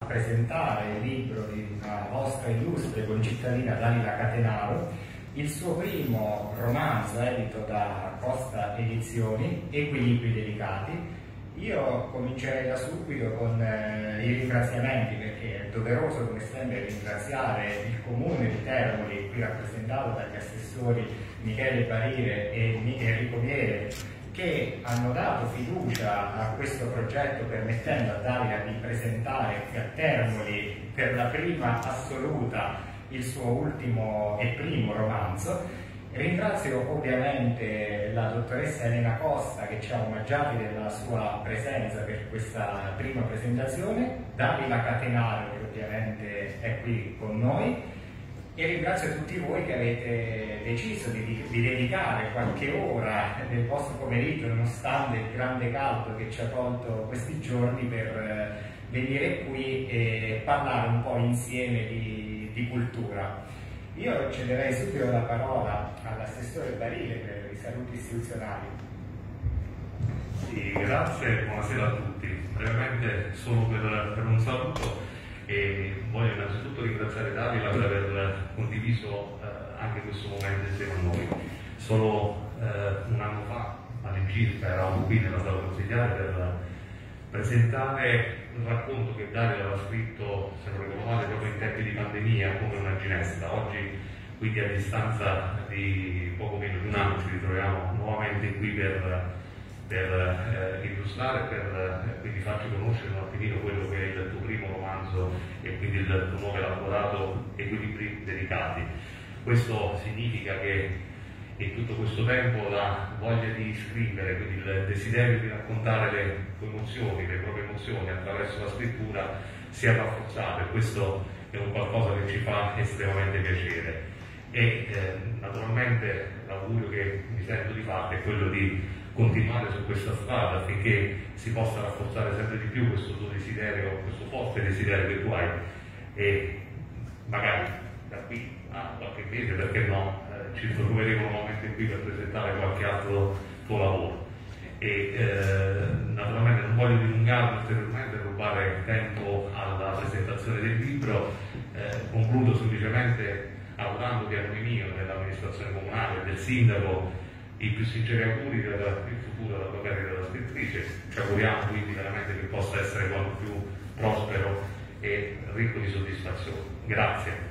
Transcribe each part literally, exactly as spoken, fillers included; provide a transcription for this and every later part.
presentare il libro di una vostra illustre concittadina Dalila Catenaro, il suo primo romanzo edito da Costa Edizioni, Equilibri delicati. Io comincerei da subito con eh, i ringraziamenti, perché è doveroso come sempre ringraziare il comune di Termoli, qui rappresentato dagli assessori Michele Barire e Enrico Miele, che hanno dato fiducia a questo progetto, permettendo a Dalila di presentare qui a Termoli per la prima assoluta il suo ultimo e primo romanzo. Ringrazio ovviamente la dottoressa Elena Costa, che ci ha omaggiati della sua presenza per questa prima presentazione, Dalila Catenaro, che ovviamente è qui con noi, e ringrazio tutti voi che avete deciso di, di dedicare qualche ora del vostro pomeriggio, nonostante il grande caldo che ci ha colto questi giorni, per venire qui e parlare un po' insieme di, di cultura. Io cederei subito la parola all'assessore Barile per i saluti istituzionali. Sì, grazie, buonasera a tutti. Brevemente solo per, per un saluto, e voglio innanzitutto ringraziare Dalila per aver condiviso eh, anche questo momento insieme a noi. Solo eh, un anno fa, all'incirca, eravamo qui nella sala consigliare per presentare un racconto che Dalila aveva scritto, se non ricordo male, proprio in tempi di pandemia, come una ginestra. Oggi, quindi a distanza di poco meno di un anno, ci ritroviamo nuovamente qui per, per eh, illustrare, per eh, quindi farci conoscere un attimino quello che è il tuo primo romanzo e quindi il tuo nuovo elaborato Equilibri delicati. Questo significa che in tutto questo tempo la voglia di scrivere, quindi il desiderio di raccontare le tue emozioni, le proprie emozioni attraverso la scrittura si è rafforzato, e questo è un qualcosa che ci fa estremamente piacere. E eh, naturalmente l'augurio che mi sento di fare è quello di continuare su questa strada affinché si possa rafforzare sempre di più questo tuo desiderio, questo forte desiderio che tu hai, e magari da qui a qualche mese, perché no, ci troveremo nuovamente qui per presentare qualche altro tuo lavoro. E eh, naturalmente non voglio dilungarmi ulteriormente, rubare tempo alla presentazione del libro. Eh, concludo semplicemente augurando che a nome mio, dell'amministrazione comunale e del sindaco, i più sinceri auguri per il futuro della tua carriera da scrittrice. Ci auguriamo quindi veramente che possa essere quanto più prospero e ricco di soddisfazione. Grazie.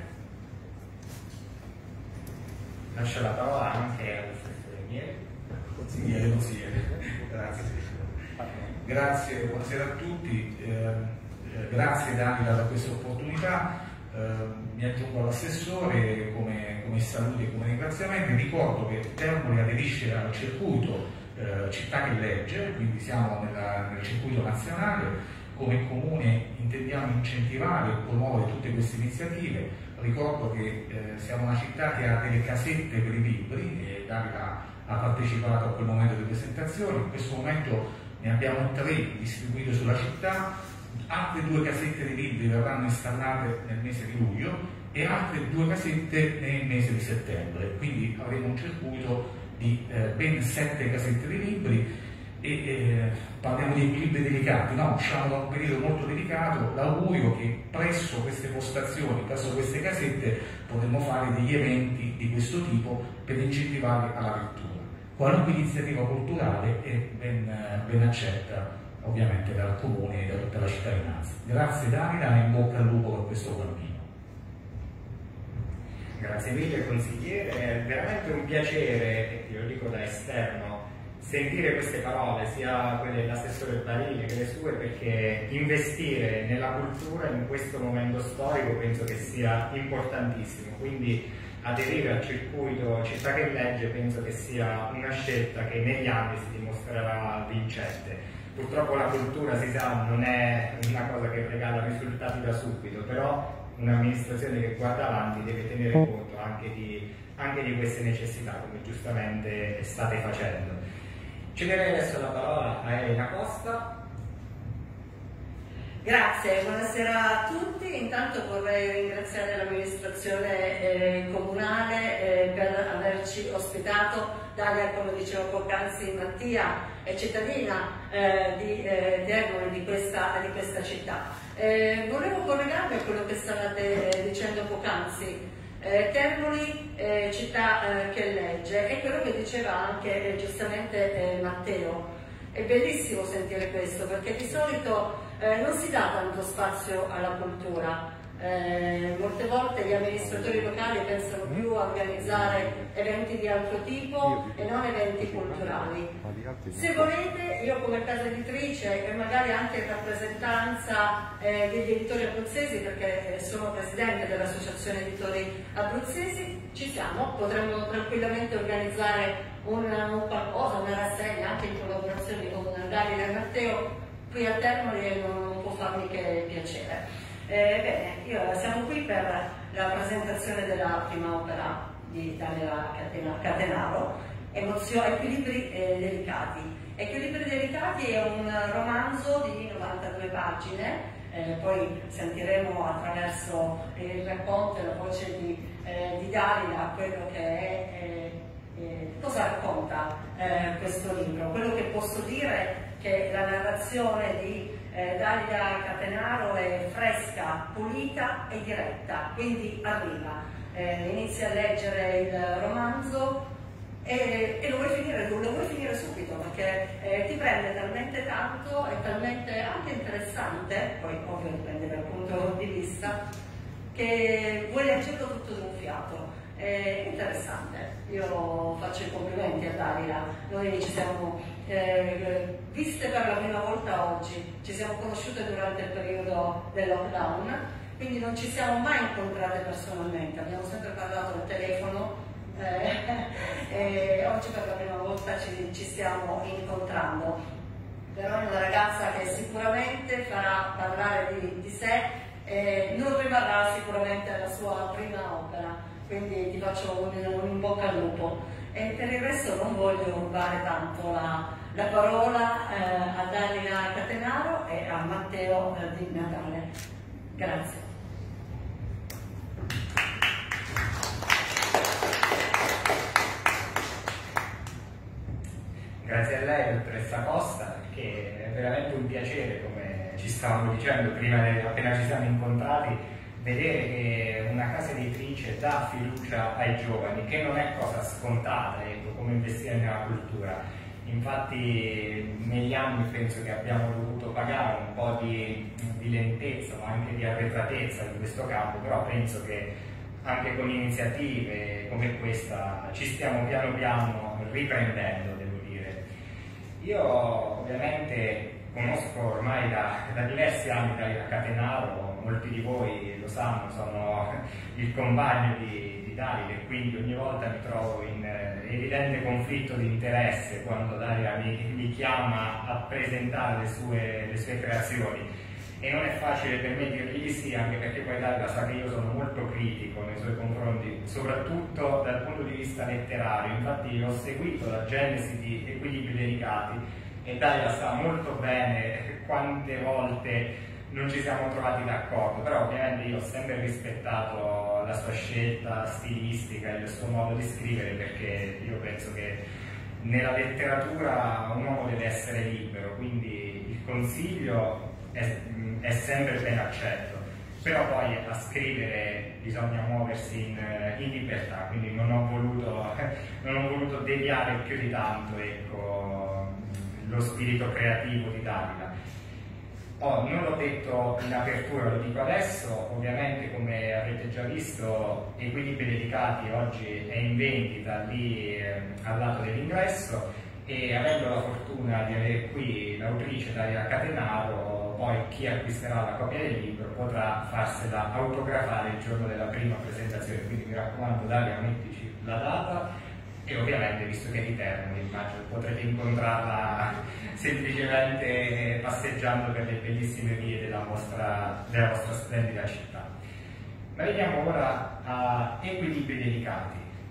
Lascio la parola anche all'assessore Miele. Consigliere, consigliere. Grazie. Grazie, buonasera a tutti. Eh, eh, grazie Dalila per questa opportunità. Eh, mi aggiungo all'assessore come, come saluti e come ringraziamenti. Ricordo che Termoli aderisce al circuito eh, Città che Legge, quindi siamo nella, nel circuito nazionale. Come comune intendiamo incentivare e promuovere tutte queste iniziative. Ricordo che eh, siamo una città che ha delle casette per i libri, e Dalila ha partecipato a quel momento di presentazione. In questo momento ne abbiamo tre distribuite sulla città, altre due casette di libri verranno installate nel mese di luglio e altre due casette nel mese di settembre, quindi avremo un circuito di eh, ben sette casette di libri. E eh, parliamo di equilibri delicati, no? Usciamo da un periodo molto delicato. L'augurio che presso queste postazioni, presso queste casette, potremo fare degli eventi di questo tipo per incentivare alla lettura. Qualunque iniziativa culturale è ben, ben accetta, ovviamente, dal comune e da tutta la cittadinanza. Grazie Dalila e in bocca al lupo per questo cammino. Grazie mille consigliere, è veramente un piacere, io lo dico da esterno, sentire queste parole, sia quelle dell'assessore Barile che le sue, perché investire nella cultura in questo momento storico penso che sia importantissimo. Quindi aderire al circuito Città che Legge penso che sia una scelta che negli anni si dimostrerà vincente. Purtroppo la cultura, si sa, non è una cosa che regala risultati da subito, però un'amministrazione che guarda avanti deve tenere conto anche di, anche di queste necessità, come giustamente state facendo. Cederei adesso la parola a Elena Costa. Grazie, buonasera a tutti. Intanto vorrei ringraziare l'amministrazione eh, comunale eh, per averci ospitato. Dalia, come dicevo poc'anzi, Mattia è cittadina eh, di eh, Termoli, di questa, di questa città. Eh, volevo collegarmi a quello che stavate eh, dicendo poc'anzi. Eh, Termoli, eh, città eh, che legge, e quello che diceva anche eh, giustamente eh, Matteo. È bellissimo sentire questo, perché di solito eh, non si dà tanto spazio alla cultura. Eh, molte volte gli amministratori locali pensano più a organizzare eventi di altro tipo e non eventi culturali. Se volete, io come casa editrice e magari anche in rappresentanza eh, degli editori abruzzesi, perché sono presidente dell'associazione editori abruzzesi, ci siamo, potremmo tranquillamente organizzare un, un qualcosa, una rassegna anche in collaborazione con Dalia e Matteo qui a Termoli, e non, non può farmi che piacere. Eh, bene, io, siamo qui per la presentazione della prima opera di Dalia Catenaro, Emozio, Equilibri eh, delicati. Equilibri delicati è un romanzo di novantadue pagine, eh, poi sentiremo attraverso il racconto e la voce di, eh, di Dalia quello che è, eh, eh, cosa racconta eh, questo libro. Quello che posso dire è che la narrazione di Eh, Dalia Catenaro è fresca, pulita e diretta, quindi arriva, eh, inizia a leggere il romanzo e, e lo, vuoi finire, lo vuoi finire subito, perché eh, ti prende talmente tanto, è talmente anche interessante, poi ovvio dipende dal punto di vista, che vuoi leggerlo tutto d'un fiato. È interessante, io faccio i complimenti a Dalia, noi ci siamo eh, viste per la prima volta oggi, ci siamo conosciute durante il periodo del lockdown, quindi non ci siamo mai incontrate personalmente, abbiamo sempre parlato al telefono eh, e oggi per la prima volta ci, ci stiamo incontrando. Però è una ragazza che sicuramente farà parlare di, di sé e non rimarrà sicuramente alla sua prima opera. Quindi ti faccio un, un in bocca al lupo. E per il resto non voglio rubare tanto la, la parola eh, a Dalia Catenaro e a Matteo eh, di Natale. Grazie. Grazie a lei, dottoressa Costa, perché è veramente un piacere, come ci stavamo dicendo prima, appena ci siamo incontrati, vedere che una casa editrice dà fiducia ai giovani, che non è cosa scontata, ecco, come investire nella cultura. Infatti negli anni penso che abbiamo dovuto pagare un po' di, di lentezza, ma anche di arretratezza in questo campo, però penso che anche con iniziative come questa ci stiamo piano piano riprendendo, devo dire. Io ovviamente conosco ormai da, da diversi anni Dalia Catenaro, molti di voi lo sanno, sono il compagno di, di Dalia, e quindi ogni volta mi trovo in eh, evidente conflitto di interesse quando Dalia mi, mi chiama a presentare le sue, le sue creazioni, e non è facile per me dirgli di sì, anche perché poi Dalia sa che io sono molto critico nei suoi confronti, soprattutto dal punto di vista letterario. Infatti ho seguito la genesi di Equilibri delicati e Dalia sa molto bene quante volte non ci siamo trovati d'accordo, però ovviamente io ho sempre rispettato la sua scelta stilistica e il suo modo di scrivere, perché io penso che nella letteratura un uomo deve essere libero, quindi il consiglio è, è sempre ben accetto, però poi a scrivere bisogna muoversi in, in libertà, quindi non ho voluto, non ho voluto deviare più di tanto, ecco, lo spirito creativo di Dalia. Oh, non l'ho detto in apertura, lo dico adesso, ovviamente come avete già visto Equilibri delicati oggi è in vendita lì eh, al lato dell'ingresso, e avendo la fortuna di avere qui l'autrice Dalia Catenaro, poi chi acquisterà la copia del libro potrà farsela autografare il giorno della prima presentazione, quindi mi raccomando Dalia, mettici la data. E ovviamente, visto che è di Termoli, immagino potrete incontrarla semplicemente passeggiando per le bellissime vie della vostra, della vostra splendida città. Ma veniamo ora a Equilibri delicati.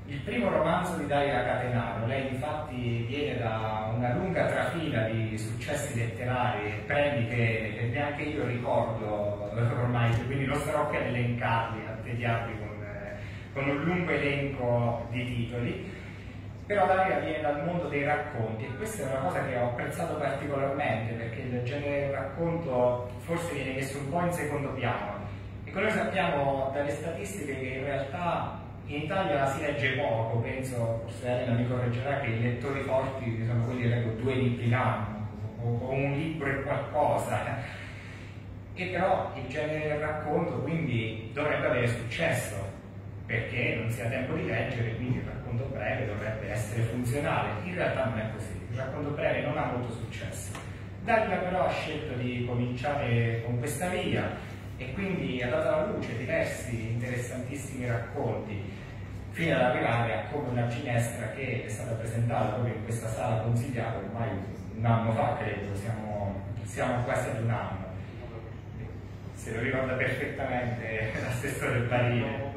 il primo romanzo di Daria Catenaro. Lei infatti viene da una lunga trafila di successi letterari e premi che neanche io ricordo ormai, quindi non starò qui ad elencarli, a tediarvi con, eh, con un lungo elenco di titoli. Però Daria viene dal mondo dei racconti e questa è una cosa che ho apprezzato particolarmente, perché il genere del racconto forse viene messo un po' in secondo piano. E noi sappiamo dalle statistiche che in realtà in Italia si legge poco. Penso, forse Elena mi correggerà, che i lettori forti sono quelli che leggono due libri l'anno o, o un libro e qualcosa, e però il genere del racconto quindi dovrebbe avere successo, perché non si ha tempo di leggere, quindi il racconto breve dovrebbe essere funzionale. In realtà non è così, il racconto breve non ha molto successo. Daria però ha scelto di cominciare con questa via e quindi ha dato alla luce diversi interessantissimi racconti, fino ad arrivare a Come una ginestra, che è stata presentata proprio in questa sala consigliata ormai un anno fa, credo, siamo, siamo quasi ad un anno. Se lo ricorda perfettamente l'assessore Barile.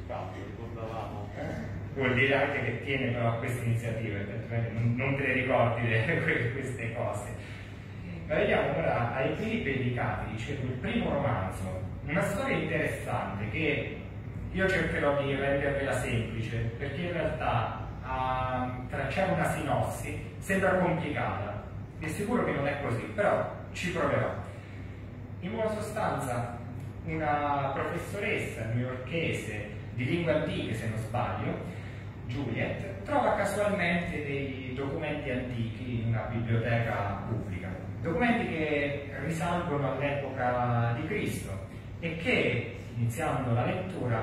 Vuol dire anche che tiene però a queste iniziative, non, non te le ricordi le, queste cose. Ma vediamo ora ai equilibri delicati, dicevo, il primo romanzo, una storia interessante che io cercherò di rendervela semplice, perché in realtà a tracciare una sinossi sembra complicata, vi assicuro che non è così, però ci proverò. In buona sostanza, una professoressa newyorkese di lingue antiche, se non sbaglio, Juliet, trova casualmente dei documenti antichi in una biblioteca pubblica, documenti che risalgono all'epoca di Cristo e che, iniziando la lettura,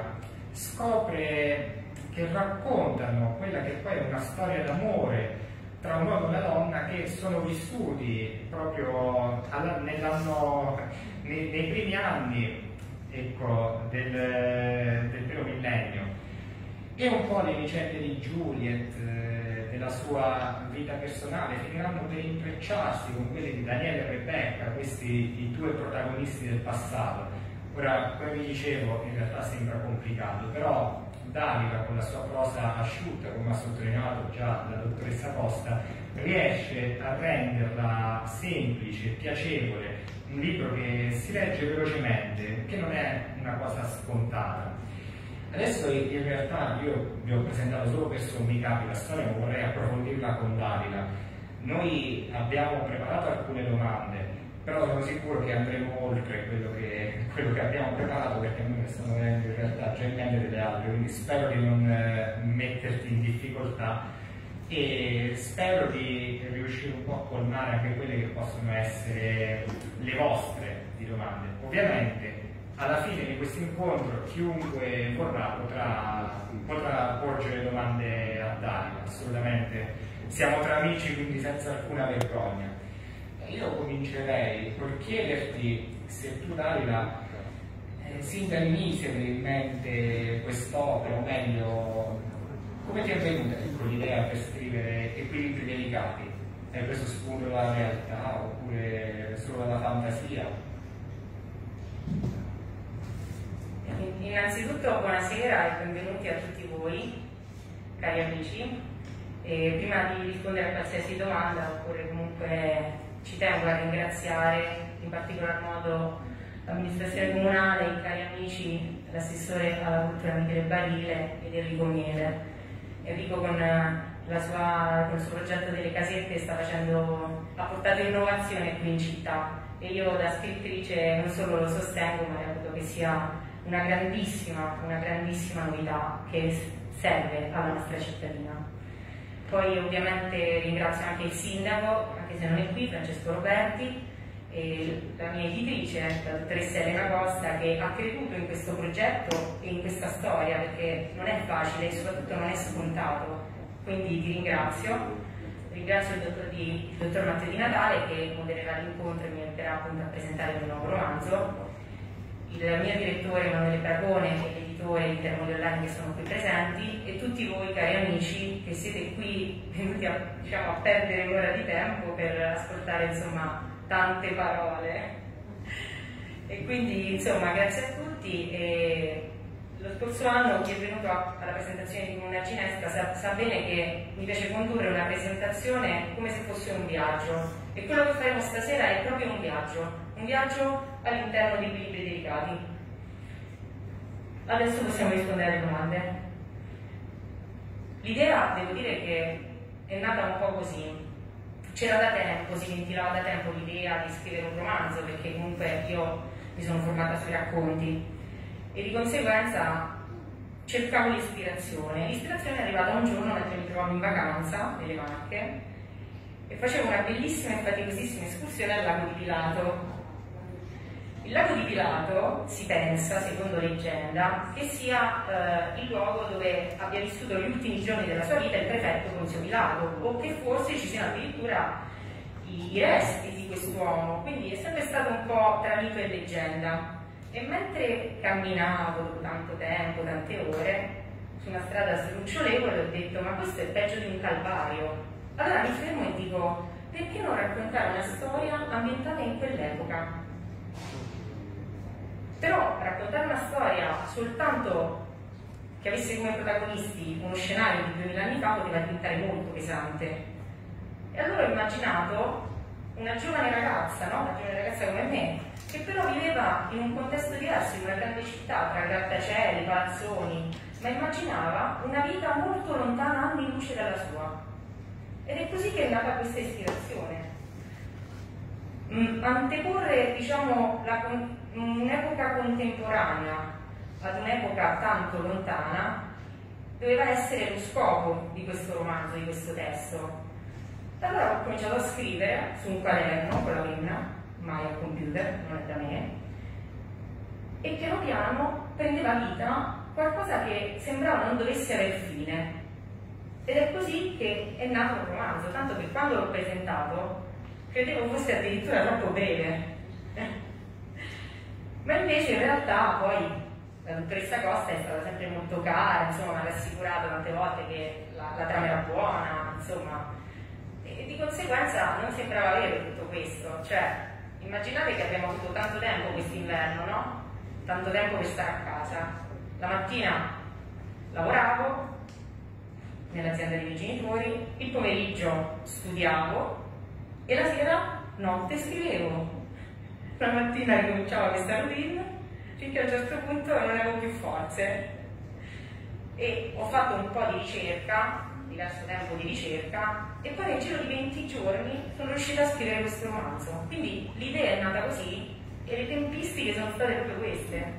scopre che raccontano quella che poi è una storia d'amore tra un uomo e una donna che sono vissuti proprio nell'anno, nei, nei primi anni, ecco, del, del primo millennio. E un po' le vicende di Juliet, eh, della sua vita personale, finiranno per intrecciarsi con quelle di Daniele e Rebecca, questi i due protagonisti del passato. Ora, come vi dicevo, in realtà sembra complicato, però Daria, con la sua prosa asciutta, come ha sottolineato già la dottoressa Costa, riesce a renderla semplice, piacevole, un libro che si legge velocemente, che non è una cosa scontata. Adesso in realtà io vi ho presentato solo per sommi capi la storia, ma vorrei approfondirla con Dalila. Noi abbiamo preparato alcune domande, però sono sicuro che andremo oltre quello che, quello che abbiamo preparato, perché a me ne stanno venendo in realtà già in mente delle altre, quindi spero di non eh, metterti in difficoltà e spero di riuscire un po' a colmare anche quelle che possono essere le vostre di domande. Ovviamente alla fine di questo incontro chiunque vorrà potrà, potrà porgere domande a Daria, assolutamente. Siamo tra amici, quindi senza alcuna vergogna. Io comincerei col chiederti se tu, Daria, eh, sin dall'inizio avevi in mente quest'opera, o meglio, come ti è venuta l'idea per scrivere Equilibri delicati? Hai preso spunto dalla realtà oppure solo dalla fantasia? Innanzitutto buonasera e benvenuti a tutti voi, cari amici. E prima di rispondere a qualsiasi domanda, oppure comunque ci tengo a ringraziare in particolar modo l'amministrazione comunale, i cari amici, l'assessore alla cultura Michele Barile ed Enrico Miele. Enrico con, la sua, con il suo progetto delle casette sta facendo, ha portato innovazione qui in città e io da scrittrice non solo lo sostengo, ma reputo che sia una grandissima, una grandissima novità che serve alla nostra cittadina. Poi ovviamente ringrazio anche il sindaco, anche se non è qui, Francesco Roberti, e la mia editrice, la dottoressa Elena Costa, che ha creduto in questo progetto e in questa storia, perché non è facile e soprattutto non è scontato. Quindi ti ringrazio. Ringrazio il dottor, di, il dottor Matteo Di Natale che modererà l'incontro e mi aiuterà appunto a presentare il nuovo romanzo. Il mio direttore Emanuele Bragone e l'editore Intermodi Online che sono qui presenti e tutti voi cari amici che siete qui venuti a, diciamo, a perdere un'ora di tempo per ascoltare insomma tante parole. E quindi insomma grazie a tutti e lo scorso anno chi è venuto alla presentazione di Comunità Ginestra sa, sa bene che mi piace condurre una presentazione come se fosse un viaggio, e quello che faremo stasera è proprio un viaggio, un viaggio all'interno di equilibri delicati. Adesso possiamo rispondere alle domande. L'idea, devo dire che è nata un po' così. C'era da tempo, si ventilava da tempo l'idea di scrivere un romanzo, perché comunque io mi sono formata sui racconti e di conseguenza cercavo l'ispirazione. L'ispirazione è arrivata un giorno mentre mi trovavo in vacanza nelle Marche e facevo una bellissima e faticosissima escursione al lago di Pilato. Il lago di Pilato si pensa, secondo leggenda, che sia eh, il luogo dove abbia vissuto gli ultimi giorni della sua vita il prefetto Ponzio Pilato, o che forse ci siano addirittura i, i resti di quest'uomo, quindi è sempre stato un po' tra mito e leggenda. E mentre camminavo dopo tanto tempo, tante ore, su una strada sdrucciolevole, ho detto: ma questo è peggio di un calvario. Allora mi fermo e dico: perché non raccontare una storia ambientata in quell'epoca? Però raccontare una storia soltanto che avesse come protagonisti uno scenario di duemila anni fa poteva diventare molto pesante. E allora ho immaginato una giovane ragazza, no? Una giovane ragazza come me, che però viveva in un contesto diverso, in una grande città, tra grattacieli, palazzoni, ma immaginava una vita molto lontana, anni luce dalla sua. Ed è così che è nata questa ispirazione. Mm, anteporre, diciamo, un'epoca contemporanea ad un'epoca tanto lontana doveva essere lo scopo di questo romanzo, di questo testo. Allora ho cominciato a scrivere su un quaderno con la penna, mai al computer, non è da me, e piano piano prendeva vita qualcosa che sembrava non dovesse aver fine. Ed è così che è nato un romanzo, tanto che quando l'ho presentato credevo fosse addirittura troppo breve. Ma invece in realtà poi la dottoressa Costa è stata sempre molto cara, insomma, mi ha rassicurato tante volte che la, la trama era buona, insomma, e, e di conseguenza non sembrava vero tutto questo. Cioè, immaginate che abbiamo avuto tanto tempo quest'inverno, no? Tanto tempo per stare a casa. La mattina lavoravo nell'azienda dei miei genitori, il pomeriggio studiavo e la sera, notte, scrivevo. La mattina ricominciavo questa routine finché a un certo punto non avevo più forze e ho fatto un po' di ricerca, diverso tempo di ricerca, e poi nel giro di venti giorni sono riuscita a scrivere questo romanzo. Quindi l'idea è nata così e le tempistiche sono state proprio queste.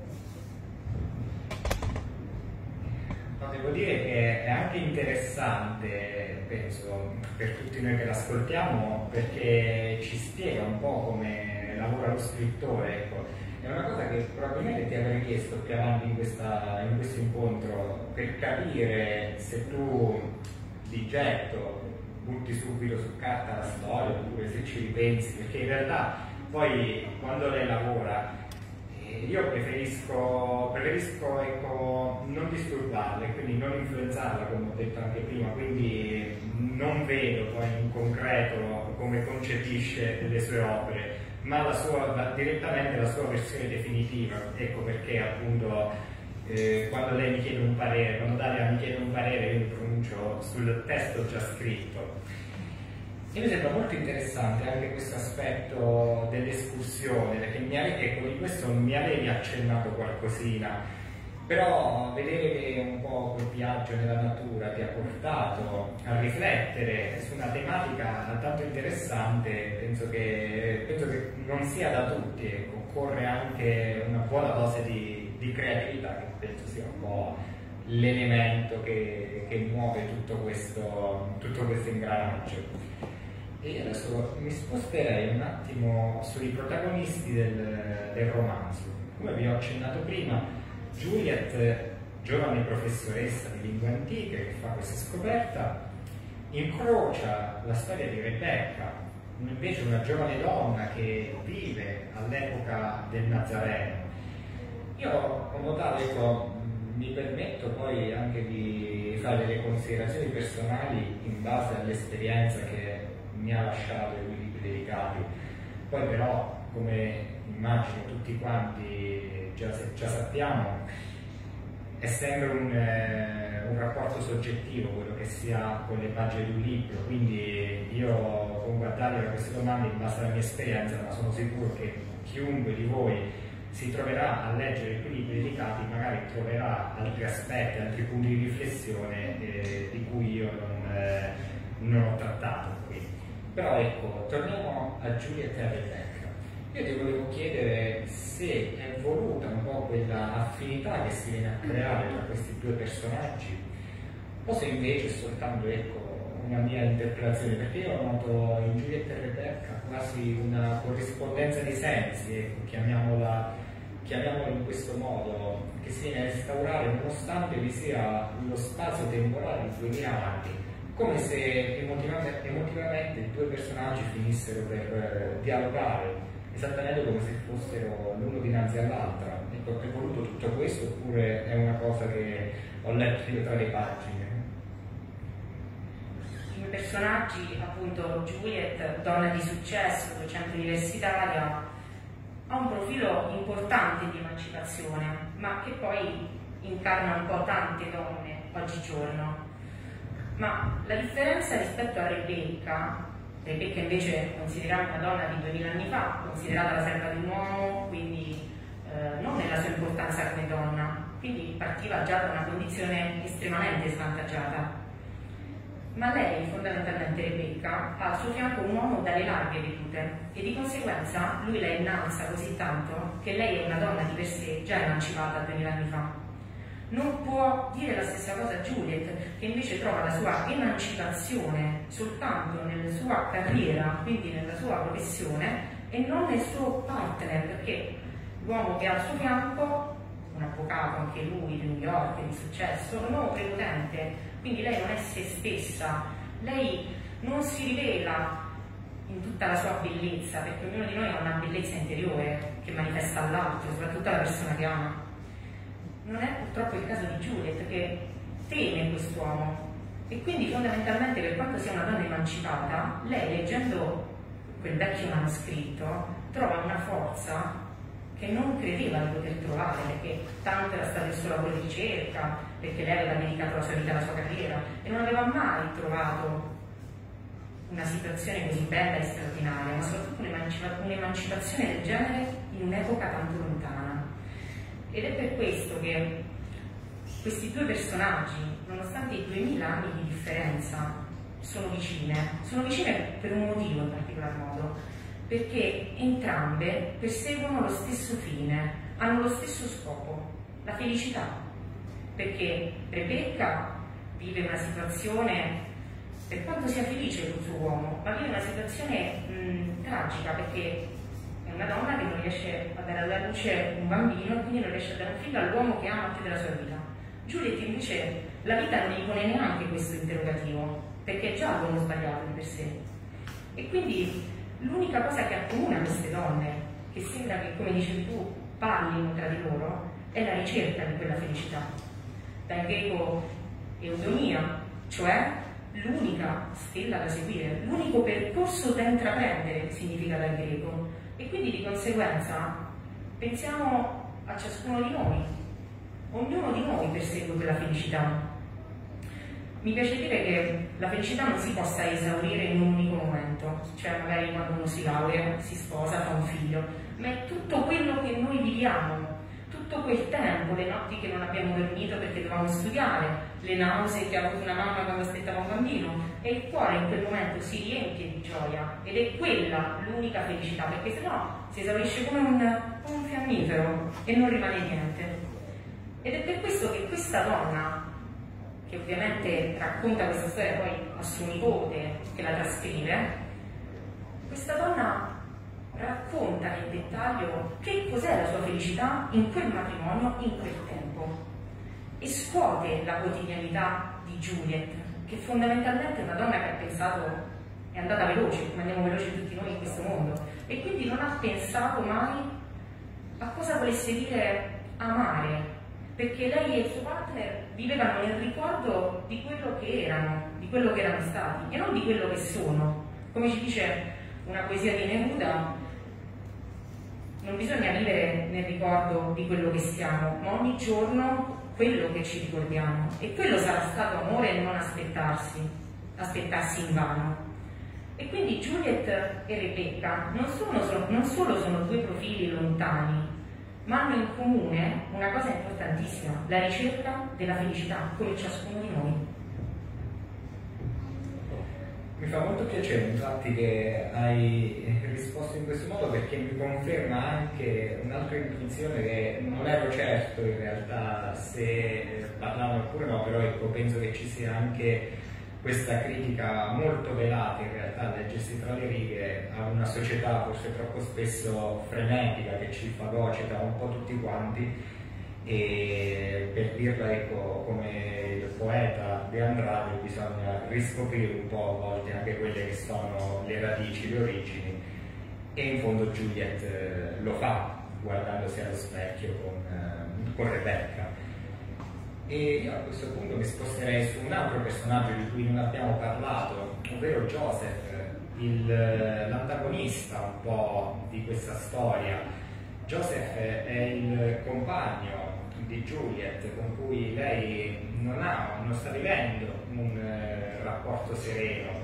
No, devo dire che è anche interessante, penso, per tutti noi che l'ascoltiamo, perché ci spiega un po' come lavora lo scrittore. Ecco. È una cosa che probabilmente ti avrei chiesto più avanti in, questa, in questo incontro, per capire se tu di getto butti subito su carta la storia, oppure se ci ripensi, perché in realtà poi quando lei lavora io preferisco, preferisco ecco, non disturbarla e quindi non influenzarla, come ho detto anche prima, quindi non vedo poi in concreto come concepisce le sue opere, ma la sua, direttamente la sua versione definitiva. Ecco perché appunto eh, quando lei mi chiede un parere, quando Dalia mi chiede un parere, io mi pronuncio sul testo già scritto. E mi sembra molto interessante anche questo aspetto dell'escursione, perché mi avevi, ecco, di questo mi avevi accennato qualcosina, però vedere che un po' quel viaggio nella natura ti ha portato a riflettere su una tematica tanto interessante, penso che, penso che non sia da tutti, ecco, occorre anche una buona dose di, di creatività, che penso sia un po' l'elemento che, che muove tutto questo, tutto questo ingranaggio. E adesso mi sposterei un attimo sui protagonisti del, del romanzo. Come vi ho accennato prima, Juliet, giovane professoressa di lingue antiche che fa questa scoperta, incrocia la storia di Rebecca, invece una giovane donna che vive all'epoca del Nazareno. Io ho notato, ecco, mi permetto poi anche di fare delle considerazioni personali in base all'esperienza che mi ha lasciato equilibri delicati. Poi però, come immagino tutti quanti già, già sappiamo, è sempre un, eh, un rapporto soggettivo quello che si ha con le pagine di un libro, quindi io pongo a Davide queste domande in base alla mia esperienza, ma sono sicuro che chiunque di voi si troverà a leggere quei libri dedicati, magari troverà altri aspetti, altri punti di riflessione eh, di cui io non, eh, non ho trattato qui. Però ecco, torniamo a Juliet e a Rebecca. Io ti volevo chiedere se è voluta un po' quella affinità che si viene a creare tra questi due personaggi, o se invece è soltanto, ecco, una mia interpretazione, perché io noto in Juliet e Rebecca quasi una corrispondenza di sensi, ecco, chiamiamola, chiamiamola in questo modo, che si viene a instaurare nonostante vi sia lo spazio temporale di duemila anni, come se emotivamente, emotivamente i due personaggi finissero per eh, dialogare, esattamente come se fossero l'uno dinanzi all'altra. Ecco, è voluto tutto questo oppure è una cosa che ho letto io tra le pagine? I miei personaggi, appunto Juliet, donna di successo, docente universitaria, ha un profilo importante di emancipazione, ma che poi incarna un po' tante donne oggigiorno. Ma la differenza rispetto a Rebecca, Rebecca invece è considerata una donna di duemila anni fa, considerata la serva di un uomo, quindi eh, non nella sua importanza come donna, quindi partiva già da una condizione estremamente svantaggiata. Ma lei, fondamentalmente Rebecca, ha al suo fianco un uomo dalle larghe vedute e di conseguenza lui la innalza così tanto che lei è una donna di per sé già emancipata duemila anni fa. Non può dire la stessa cosa a Juliet, che invece trova la sua emancipazione soltanto nella sua carriera, quindi nella sua professione, e non nel suo partner, perché l'uomo che ha al suo fianco, un avvocato anche lui di New York, di successo, un uomo prepotente, quindi lei non è se stessa, lei non si rivela in tutta la sua bellezza, perché ognuno di noi ha una bellezza interiore che manifesta all'altro, soprattutto alla persona che ama. Non è purtroppo il caso di Juliet, che teme quest'uomo, e quindi fondamentalmente, per quanto sia una donna emancipata, lei, leggendo quel vecchio manoscritto, trova una forza che non credeva di poter trovare, perché tanto era stato il suo lavoro di ricerca, perché lei aveva dedicato la sua vita alla sua carriera e non aveva mai trovato una situazione così bella e straordinaria, ma soprattutto un'emancipazione del genere in un'epoca tanto lontana. Ed è per questo che questi due personaggi, nonostante i duemila anni di differenza, sono vicine. Sono vicine per un motivo in particolar modo, perché entrambe perseguono lo stesso fine, hanno lo stesso scopo, la felicità. Perché Rebecca vive una situazione, per quanto sia felice col suo uomo, ma vive una situazione mh, tragica, perché è una donna che non riesce a dare alla luce un bambino, quindi non riesce a dare un figlio all'uomo che ama più della sua vita. Juliet invece la vita non gli pone neanche questo interrogativo, perché è già l'uomo sbagliato di per sé. E quindi l'unica cosa che accomuna queste donne, che sembra che, come dicevi tu, parlino tra di loro, è la ricerca di quella felicità. Dal greco eudonia, cioè l'unica stella da seguire, l'unico percorso da intraprendere, significa dal greco. E quindi di conseguenza pensiamo a ciascuno di noi, ognuno di noi persegue quella felicità. Mi piace dire che la felicità non si possa esaurire in un unico momento, cioè magari quando uno si laurea, si sposa, fa un figlio, ma è tutto quello che noi viviamo, tutto quel tempo, le notti che non abbiamo dormito perché dovevamo studiare, le nausee che ha avuto una mamma quando aspettava un bambino, e il cuore in quel momento si riempie di gioia, ed è quella l'unica felicità, perché sennò si esaurisce come un, un fiammifero e non rimane niente. Ed è per questo che questa donna, che ovviamente racconta questa storia poi a suo nipote, che la trascrive, questa donna racconta nel dettaglio che cos'è la sua felicità in quel matrimonio, in quel tempo, e scuote la quotidianità di Juliet, che fondamentalmente è una donna che ha pensato, è andata veloce, come andiamo veloci tutti noi in questo mondo, e quindi non ha pensato mai a cosa volesse dire amare, perché lei e il suo partner vivevano nel ricordo di quello che erano, di quello che erano stati, e non di quello che sono. Come ci dice una poesia di Neruda, non bisogna vivere nel ricordo di quello che siamo, ma ogni giorno quello che ci ricordiamo, e quello sarà stato amore e non aspettarsi, aspettarsi invano. E quindi Juliet e Rebecca non, sono, sono, non solo sono due profili lontani, ma hanno in comune una cosa importantissima, la ricerca della felicità, come ciascuno di noi. Mi fa molto piacere infatti che hai risposto in questo modo, perché mi conferma anche un'altra intuizione che non ero certo in realtà se parlavo oppure no, però ecco, penso che ci sia anche questa critica molto velata in realtà, leggersi tra le righe, a una società forse troppo spesso frenetica che ci fagocita un po' tutti quanti, e per dirla ecco, come il poeta De Andrade, bisogna riscoprire un po' a volte anche quelle che sono le radici, le origini, e in fondo Juliet eh, lo fa guardandosi allo specchio con, eh, con Rebecca. E io a questo punto mi sposterei su un altro personaggio di cui non abbiamo parlato, ovvero Joseph, l'antagonista un po' di questa storia. Joseph è il compagno di Juliet con cui lei non, ha, non sta vivendo un eh, rapporto sereno.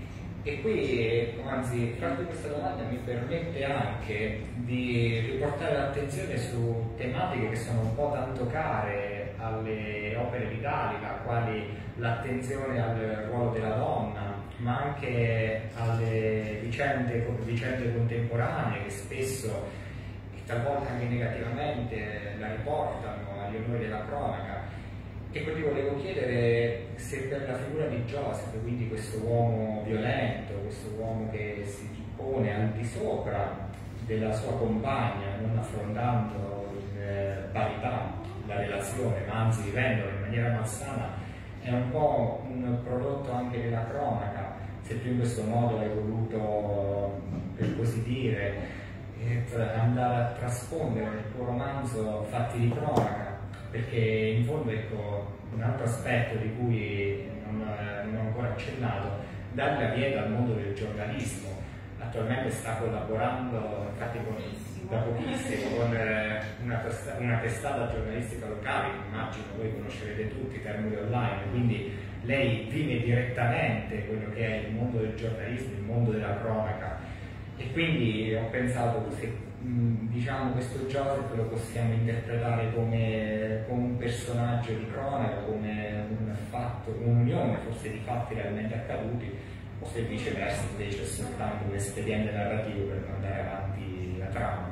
E qui, anzi, farvi questa domanda mi permette anche di riportare l'attenzione su tematiche che sono un po' tanto care alle opere di Dalila, quali l'attenzione al ruolo della donna, ma anche alle vicende, vicende contemporanee che spesso e talvolta anche negativamente la riportano agli onori della cronaca. E quindi volevo chiedere se per la figura di Joseph, quindi questo uomo violento, questo uomo che si pone al di sopra della sua compagna, non affrontando in eh, parità la relazione, ma anzi vivendola in maniera malsana, è un po' un prodotto anche della cronaca, se tu in questo modo hai voluto, per così dire, eh, andare a trasfondere nel tuo romanzo fatti di cronaca. Perché in fondo, ecco, un altro aspetto di cui non, non ho ancora accennato, Dalila viene dal mondo del giornalismo, attualmente sta collaborando infatti con, da pochissimo con eh, una, testa, una testata giornalistica locale, immagino voi conoscerete tutti, Termini Online, quindi lei vive direttamente quello che è il mondo del giornalismo, il mondo della cronaca, e quindi ho pensato che diciamo questo Joseph lo possiamo interpretare come, come un personaggio di cronaca, come un fatto, un'unione forse di fatti realmente accaduti, o se viceversa invece è soltanto un espediente narrativo per mandare avanti la trama.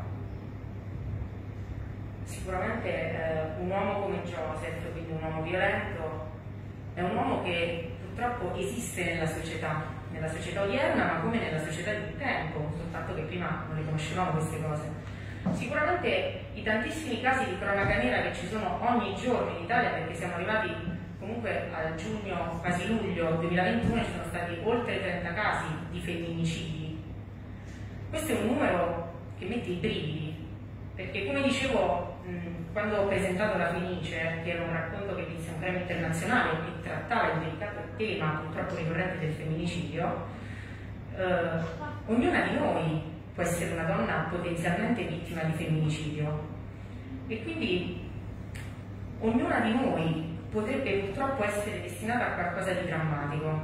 Sicuramente eh, un uomo come Joseph, quindi un uomo violento, è un uomo che purtroppo esiste nella società, nella società odierna, ma come nella società di un tempo, soltanto che prima non le conoscevamo queste cose. Sicuramente i tantissimi casi di cronaca nera che ci sono ogni giorno in Italia, perché siamo arrivati comunque a giugno, quasi luglio duemilaventuno, ci sono stati oltre trenta casi di femminicidi. Questo è un numero che mette i brividi, perché come dicevo mh, quando ho presentato La Fenice, che era un racconto che vinse un premio internazionale e trattava il delicato tema purtroppo ricorrente del femminicidio, eh, ognuna di noi può essere una donna potenzialmente vittima di femminicidio, e quindi ognuna di noi potrebbe purtroppo essere destinata a qualcosa di drammatico.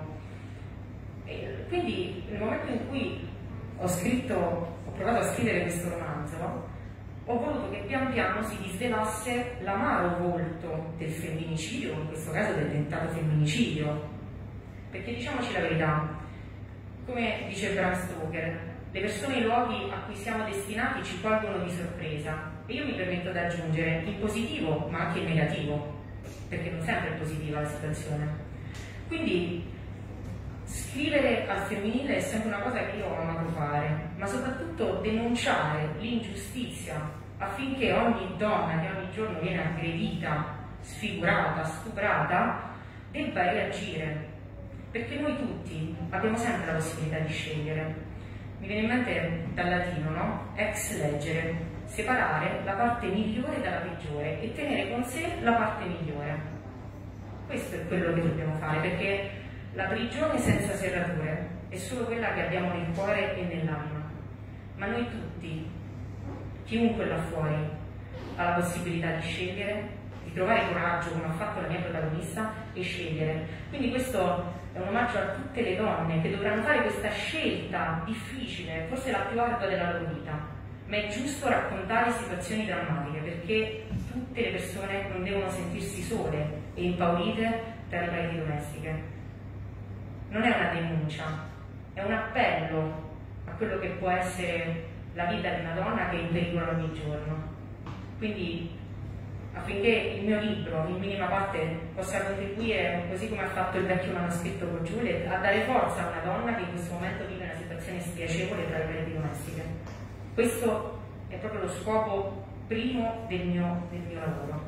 E quindi nel momento in cui ho scritto, ho provato a scrivere questo romanzo, ho voluto che pian piano si disvelasse l'amaro volto del femminicidio, in questo caso del tentato femminicidio, perché diciamoci la verità, come dice Bram Stoker, le persone e i luoghi a cui siamo destinati ci colgono di sorpresa, e io mi permetto di aggiungere in positivo ma anche in negativo, perché non sempre è positiva la situazione. Quindi scrivere al femminile è sempre una cosa che io ho amato fare, ma soprattutto denunciare l'ingiustizia affinché ogni donna che ogni giorno viene aggredita, sfigurata, stuprata, debba reagire, perché noi tutti abbiamo sempre la possibilità di scegliere. Mi viene in mente dal latino, no? Ex leggere, separare la parte migliore dalla peggiore e tenere con sé la parte migliore. Questo è quello che dobbiamo fare, perché la prigione senza serrature è solo quella che abbiamo nel cuore e nell'anima. Ma noi tutti, chi chiunque là fuori ha la possibilità di scegliere, di trovare coraggio come ha fatto la mia protagonista e scegliere. Quindi questo è un omaggio a tutte le donne che dovranno fare questa scelta difficile, forse la più ardua della loro vita, ma è giusto raccontare situazioni drammatiche perché tutte le persone non devono sentirsi sole e impaurite tra le pareti domestiche. Non è una denuncia, è un appello a quello che può essere la vita di una donna che è in pericolo ogni giorno. Quindi affinché il mio libro, in minima parte, possa contribuire, così come ha fatto il vecchio manoscritto con Giulia, a dare forza a una donna che in questo momento vive una situazione spiacevole tra le pareti domestiche. Questo è proprio lo scopo primo del mio, del mio lavoro.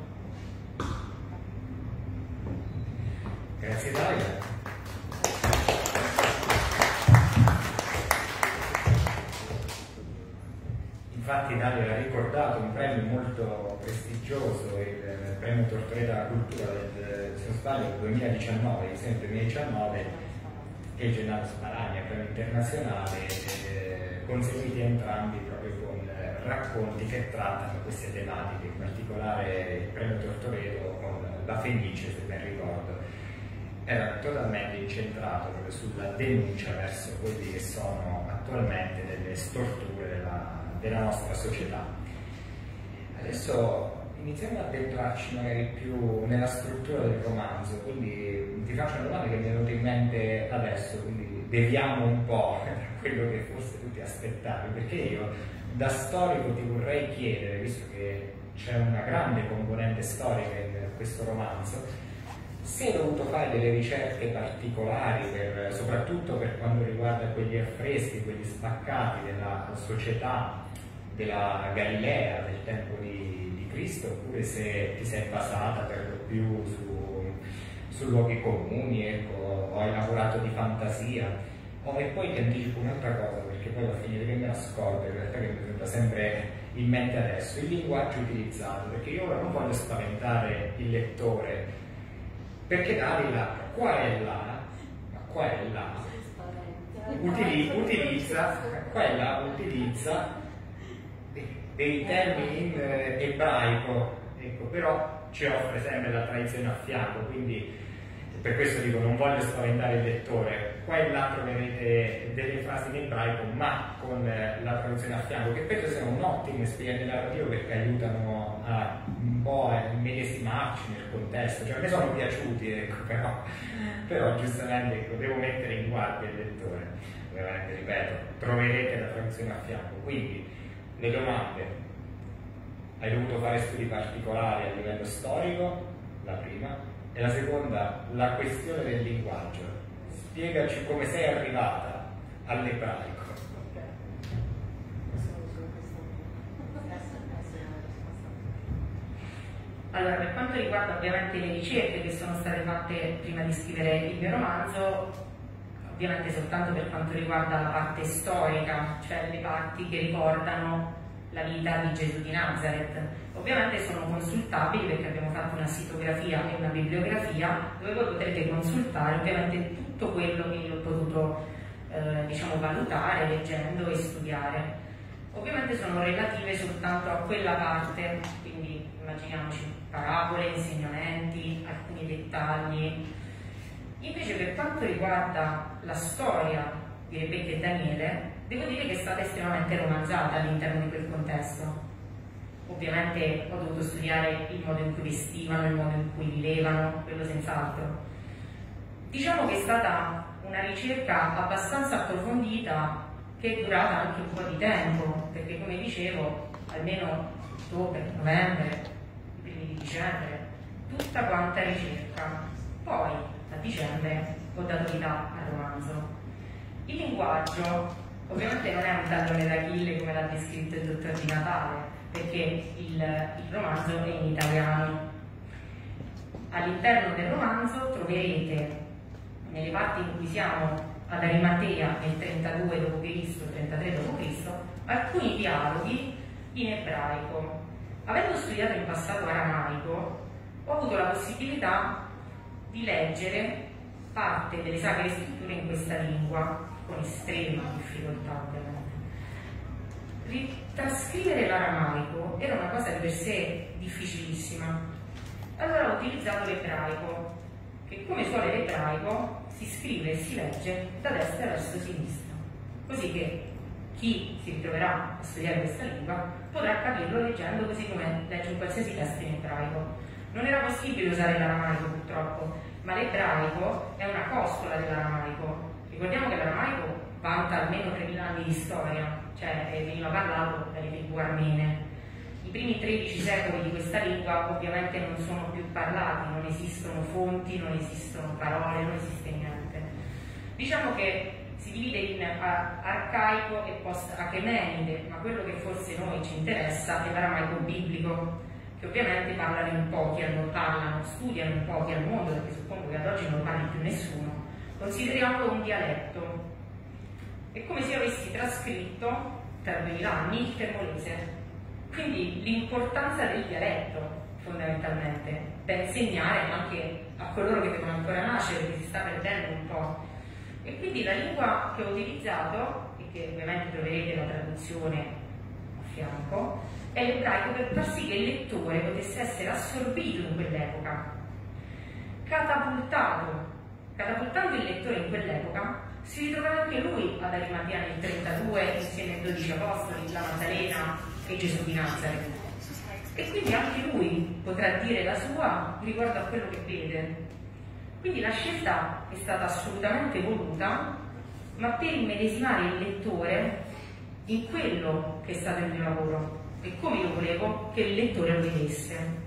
Grazie Daria. Infatti Dario ha ricordato un premio molto prestigioso, il premio Tortorella alla Cultura del, se non sbaglio, del duemiladiciannove, insieme al duemiladiciannove, che è Gennaro Sparagna, premio internazionale, eh, conseguiti entrambi proprio con eh, racconti che trattano queste tematiche, in particolare il premio Tortoredo con La Fenice, se ben ricordo, era totalmente incentrato proprio sulla denuncia verso quelli che sono attualmente delle storture della della nostra società. Adesso iniziamo ad addentrarci magari più nella struttura del romanzo, quindi ti faccio una domanda che mi è venuta in mente adesso, quindi deviamo un po' da quello che forse tu ti aspettavi, perché io da storico ti vorrei chiedere, visto che c'è una grande componente storica in questo romanzo, se hai dovuto fare delle ricerche particolari, per, soprattutto per quanto riguarda quegli affreschi, quegli spaccati della società della Galilea del tempo di, di Cristo, oppure se ti sei basata per lo più su, su luoghi comuni, ecco, o hai lavorato di fantasia. Oh, e poi ti anticipo un'altra cosa, perché poi va a finire che me la scordo, in realtà che mi venuta sempre in mente adesso, il linguaggio utilizzato, perché io ora non voglio spaventare il lettore, perché Dalila qua e là, ma qua e là, utili, utilizza, qua e là utilizza dei termini in eh, ebraico, ecco, però ci offre sempre la tradizione a fianco, quindi per questo dico non voglio spaventare il lettore, qua e là troverete delle frasi in ebraico ma con eh, la traduzione a fianco, che penso siano un ottimo espediente narrativo perché aiutano a un po' a immedesimarci nel contesto, cioè a me sono piaciuti, ecco, però, però giustamente ecco, devo mettere in guardia il lettore, ovviamente ripeto, troverete la traduzione a fianco, quindi le domande: hai dovuto fare studi particolari a livello storico? La prima. E la seconda, la questione del linguaggio. Spiegaci come sei arrivata all'ebraico. Allora, per quanto riguarda ovviamente le ricerche che sono state fatte prima di scrivere il mio romanzo, ovviamente soltanto per quanto riguarda la parte storica, cioè le parti che ricordano la vita di Gesù di Nazareth. Ovviamente sono consultabili perché abbiamo fatto una sitografia e una bibliografia dove voi potrete consultare ovviamente tutto quello che io ho potuto eh, diciamo, valutare leggendo e studiare. Ovviamente sono relative soltanto a quella parte, quindi immaginiamoci parabole, insegnamenti, alcuni dettagli. Invece per quanto riguarda la storia di Rebecca e Daniele, devo dire che è stata estremamente romanzata all'interno di quel contesto. Ovviamente ho dovuto studiare il modo in cui vestivano, il modo in cui vivevano, quello senz'altro. Diciamo che è stata una ricerca abbastanza approfondita che è durata anche un po' di tempo, perché come dicevo, almeno ottobre, novembre, i primi di dicembre, tutta quanta ricerca. Poi a dicembre ho dato vita al romanzo. Il linguaggio ovviamente non è un tallone d'Achille come l'ha descritto il dottor Di Natale, perché il, il romanzo è in italiano. All'interno del romanzo troverete, nelle parti in cui siamo ad Arimatea nel trentadue dopo Cristo, trentatré dopo Cristo, alcuni dialoghi in ebraico. Avendo studiato in passato aramaico, ho avuto la possibilità di leggere parte delle sacre scritture in questa lingua, con estrema difficoltà ovviamente. trascrivere l'aramaico era una cosa di per sé difficilissima. Allora ho utilizzato l'ebraico, che come suole l'ebraico si scrive e si legge da destra verso sinistra, così che chi si ritroverà a studiare questa lingua potrà capirlo leggendo così come legge un qualsiasi testo in ebraico. Non era possibile usare l'aramaico purtroppo, ma l'ebraico è una costola dell'aramaico. Ricordiamo che l'aramaico vanta almeno tremila anni di storia, cioè veniva parlato dalle tribù armene. I primi tredici secoli di questa lingua ovviamente non sono più parlati, non esistono fonti, non esistono parole, non esiste niente. Diciamo che si divide in arcaico e post-achemenide, ma quello che forse noi ci interessa è l'aramaico biblico, che ovviamente parlano in pochi, parlano, studiano in pochi al mondo, perché suppongo che ad oggi non parli più nessuno. Consideriamolo un dialetto. È come se avessi trascritto per duemila anni il termolese. Quindi l'importanza del dialetto, fondamentalmente, per insegnare anche a coloro che devono ancora nascere, che si sta perdendo un po'. E quindi la lingua che ho utilizzato, e che ovviamente troverete la traduzione a fianco, è l'ebraico, per far sì che il lettore potesse essere assorbito in quell'epoca, catapultato. Catapultando il lettore in quell'epoca, si ritrovava anche lui ad Arimatea nel trentadue insieme ai dodici apostoli, la Maddalena e Gesù di Nazareth. E quindi anche lui potrà dire la sua riguardo a quello che vede. Quindi la scelta è stata assolutamente voluta, ma per immedesimare il lettore in quello che è stato il mio lavoro e come io volevo che il lettore lo vedesse.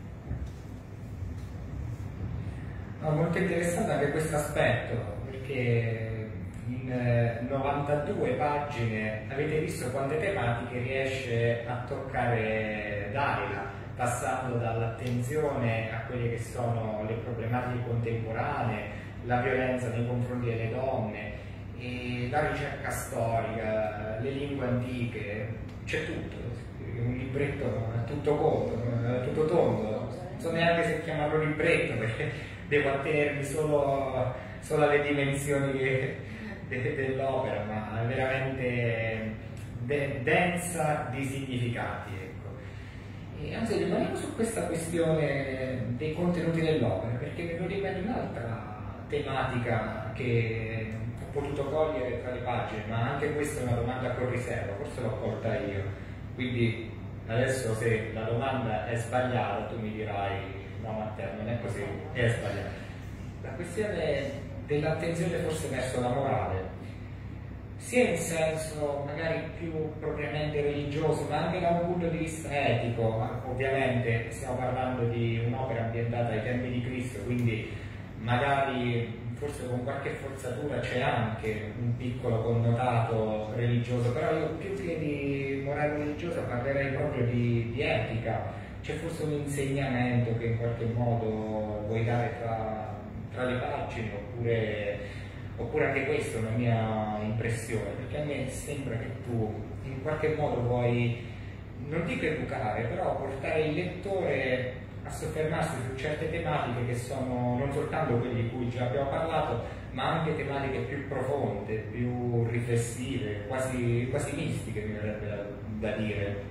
No, molto interessante anche questo aspetto, perché in eh, novantadue pagine avete visto quante tematiche riesce a toccare Dalila, passando dall'attenzione a quelle che sono le problematiche contemporanee, la violenza nei confronti delle donne, e la ricerca storica, le lingue antiche, c'è tutto, un libretto a tutto conto, a tutto tondo, non so neanche se chiamarlo libretto perché devo attenermi solo, solo alle dimensioni de, de, dell'opera, ma è veramente de, densa di significati. E anzi, rimaniamo su questa questione dei contenuti dell'opera, perché mi venuta in mente un'altra tematica che ho potuto cogliere tra le pagine, ma anche questa è una domanda con riserva, forse l'ho colta io, quindi adesso se la domanda è sbagliata tu mi dirai no Matteo, non è così, è sbagliata. La questione dell'attenzione forse verso la morale, sia in senso magari più propriamente religioso, ma anche da un punto di vista etico. Ovviamente stiamo parlando di un'opera ambientata ai tempi di Cristo, quindi magari forse con qualche forzatura c'è anche un piccolo connotato religioso, però io più che di morale religiosa parlerei proprio di, di etica. C'è forse un insegnamento che in qualche modo vuoi dare tra, tra le pagine, oppure Oppure anche questa è una mia impressione, perché a me sembra che tu in qualche modo vuoi, non dico educare, però portare il lettore a soffermarsi su certe tematiche che sono non soltanto quelle di cui già abbiamo parlato, ma anche tematiche più profonde, più riflessive, quasi, quasi mistiche, mi verrebbe da, da dire.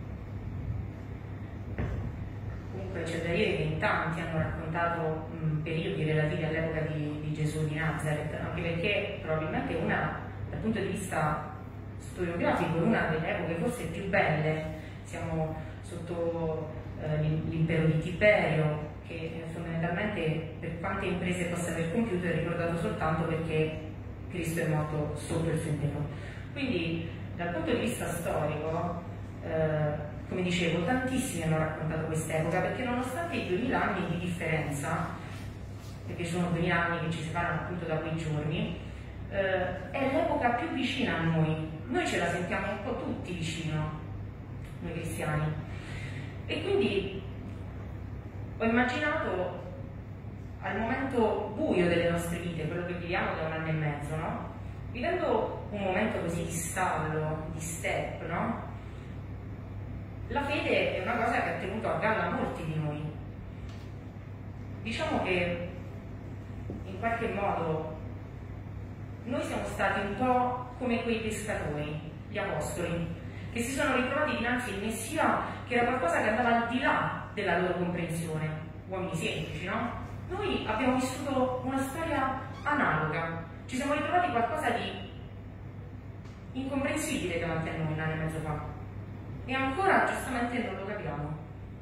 Comunque c'è da dire che in tanti hanno raccontato mh, periodi relativi all'epoca di, di Gesù di Nazareth, anche perché probabilmente una, dal punto di vista storiografico, una delle epoche forse più belle. Siamo sotto eh, l'impero di Tiberio, che eh, fondamentalmente per quante imprese possa aver compiuto è ricordato soltanto perché Cristo è morto sotto il suo impero. Quindi dal punto di vista storico, eh, come dicevo, tantissimi hanno raccontato quest'epoca, perché nonostante i duemila anni di differenza, perché sono duemila anni che ci separano appunto da quei giorni, eh, è l'epoca più vicina a noi. Noi ce la sentiamo un po' tutti vicino, noi cristiani. E quindi ho immaginato al momento buio delle nostre vite, quello che viviamo da un anno e mezzo, no? Vivendo un momento così di stallo, di step, no? La fede è una cosa che ha tenuto a galla molti di noi. Diciamo che in qualche modo noi siamo stati un po' come quei pescatori, gli apostoli, che si sono ritrovati dinanzi al Messia, che era qualcosa che andava al di là della loro comprensione, uomini semplici, no? Noi abbiamo vissuto una storia analoga, ci siamo ritrovati qualcosa di incomprensibile davanti a noi un anno e mezzo fa e ancora giustamente non lo capiamo.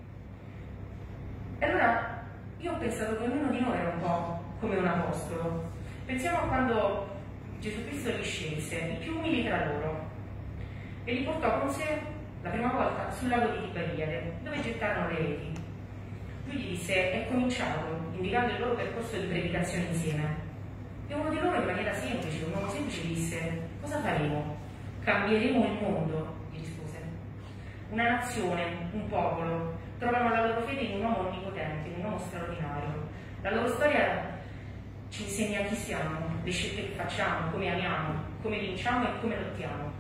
E allora io ho pensato che ognuno di noi era un po' come un apostolo. Pensiamo a quando Gesù Cristo li scelse, i più umili tra loro, e li portò con sé la prima volta sul lago di Tiberiade, dove gettarono le reti. Lui gli disse: è cominciato, indicando il loro percorso di predicazione insieme. E uno di loro, in maniera semplice, un uomo semplice, disse: cosa faremo? Cambieremo il mondo, gli rispose. Una nazione, un popolo, trovano la loro fede in un uomo onnipotente, in un uomo straordinario. La loro storia ci insegna chi siamo, le scelte che facciamo, come amiamo, come vinciamo e come lottiamo.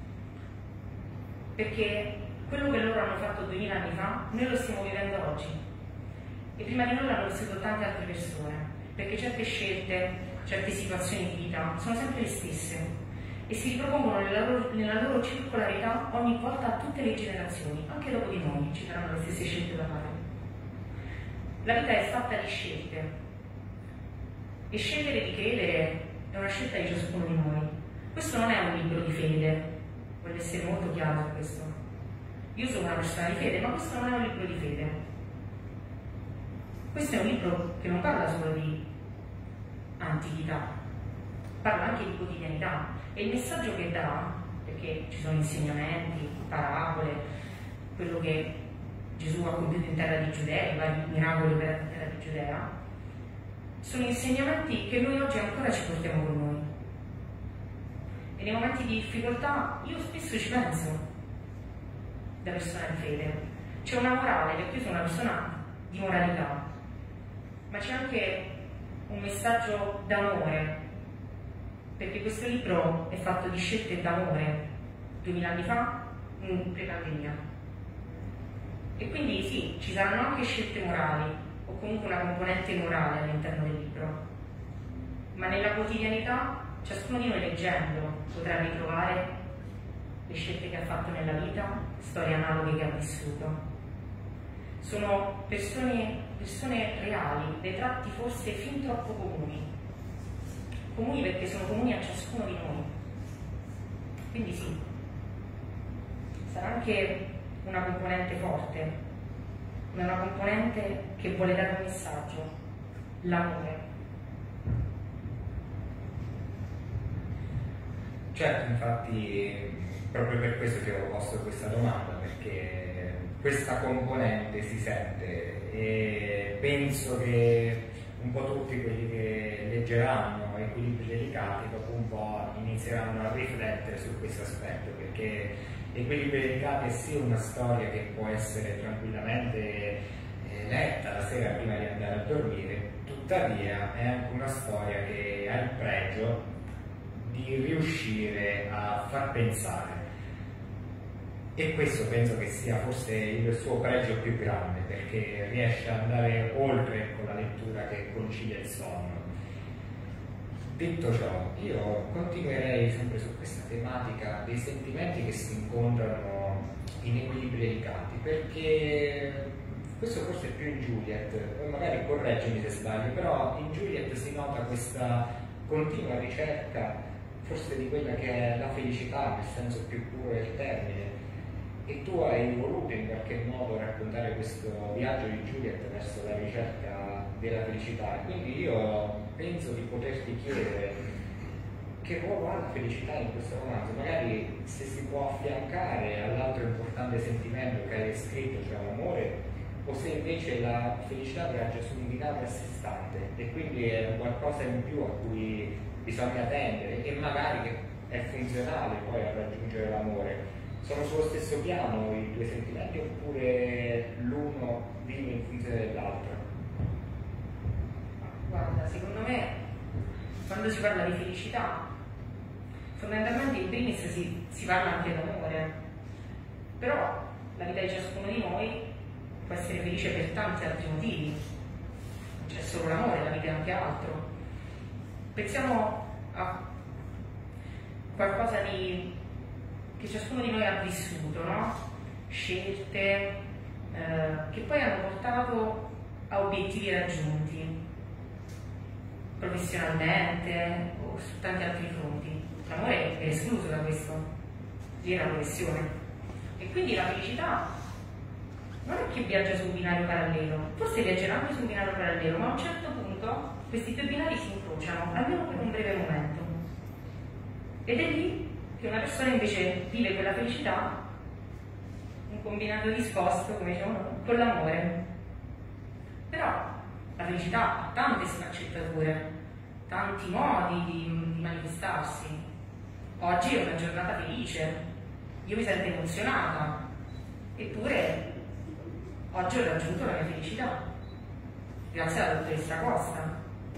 Perché quello che loro hanno fatto duemila anni fa, noi lo stiamo vivendo oggi. E prima di noi l'hanno vissuto tante altre persone, perché certe scelte, certe situazioni di vita sono sempre le stesse e si ripropongono nella loro, nella loro circolarità ogni volta a tutte le generazioni, anche dopo di noi ci saranno le stesse scelte da fare. La vita è fatta di scelte e scegliere di credere è una scelta di ciascuno di noi. Questo non è un libro di fede, voglio essere molto chiaro su questo. Io sono una persona di fede, ma questo non è un libro di fede. Questo è un libro che non parla solo di antichità, parla anche di quotidianità, e il messaggio che dà, perché ci sono insegnamenti, parabole, quello che Gesù ha compiuto in terra di Giudea, i vari miracoli operati in terra di Giudea, sono insegnamenti che noi oggi ancora ci portiamo con noi. E nei momenti di difficoltà io spesso ci penso, da persona di fede. C'è una morale, perché io sono una persona di moralità, ma c'è anche un messaggio d'amore, perché questo libro è fatto di scelte d'amore duemila anni fa, in pre-pandemia. E quindi sì, ci saranno anche scelte morali, o comunque una componente morale all'interno del libro, ma nella quotidianità ciascuno di noi leggendo potrà ritrovare le scelte che ha fatto nella vita, storie analoghe che ha vissuto. Sono persone, persone reali, dei tratti forse fin troppo comuni, comuni perché sono comuni a ciascuno di noi. Quindi sì, sarà anche una componente forte, ma una componente che vuole dare un messaggio, l'amore. Certo, infatti proprio per questo ti avevo posto questa domanda, perché questa componente si sente e penso che un po' tutti quelli che leggeranno Equilibri Delicati dopo un po' inizieranno a riflettere su questo aspetto, perché Equilibri Delicati è sì una storia che può essere tranquillamente eh, letta la sera prima di andare a dormire, tuttavia è anche una storia che ha il pregio di riuscire a far pensare. E questo penso che sia forse il suo pregio più grande, perché riesce ad andare oltre con la lettura che concilia il sonno. Detto ciò, io continuerei sempre su questa tematica dei sentimenti che si incontrano in Equilibri Delicati, perché questo forse è più in Juliet, poi magari correggimi se sbaglio, però in Juliet si nota questa continua ricerca forse di quella che è la felicità nel senso più puro del termine. E tu hai voluto in qualche modo raccontare questo viaggio di Juliet verso la ricerca della felicità, e quindi io penso di poterti chiedere che ruolo ha la felicità in questo romanzo, magari se si può affiancare all'altro importante sentimento che hai descritto, cioè l'amore, o se invece la felicità viaggia su un binario a sé stante e quindi è qualcosa in più a cui bisogna tendere e magari che è funzionale poi a raggiungere l'amore. Sono sullo stesso piano i due sentimenti oppure l'uno vive in funzione dell'altro? Guarda, secondo me quando si parla di felicità fondamentalmente in primis si, si parla anche d'amore, però la vita di ciascuno di noi può essere felice per tanti altri motivi, non c'è solo l'amore, la vita è anche altro. Pensiamo a qualcosa di che ciascuno di noi ha vissuto, no? Scelte eh, che poi hanno portato a obiettivi raggiunti professionalmente o su tanti altri fronti. L'amore è escluso da questo, lì è una professione, e quindi la felicità non è che viaggia su un binario parallelo, forse viaggerà anche su un binario parallelo, ma a un certo punto questi due binari si incrociano, almeno per un breve momento, ed è lì che una persona invece vive quella felicità, un combinato disposto, come diciamo, con l'amore. Però la felicità ha tante sfaccettature, tanti modi di, di manifestarsi. Oggi è una giornata felice, io mi sento emozionata, eppure oggi ho raggiunto la mia felicità, grazie alla dottoressa Costa.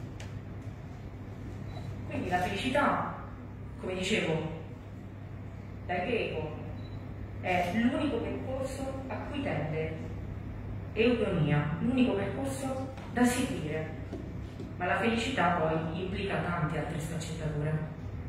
Quindi la felicità, come dicevo, da greco, è l'unico percorso a cui tende eudonia, l'unico percorso da seguire, ma la felicità poi implica tante altre sfaccettature.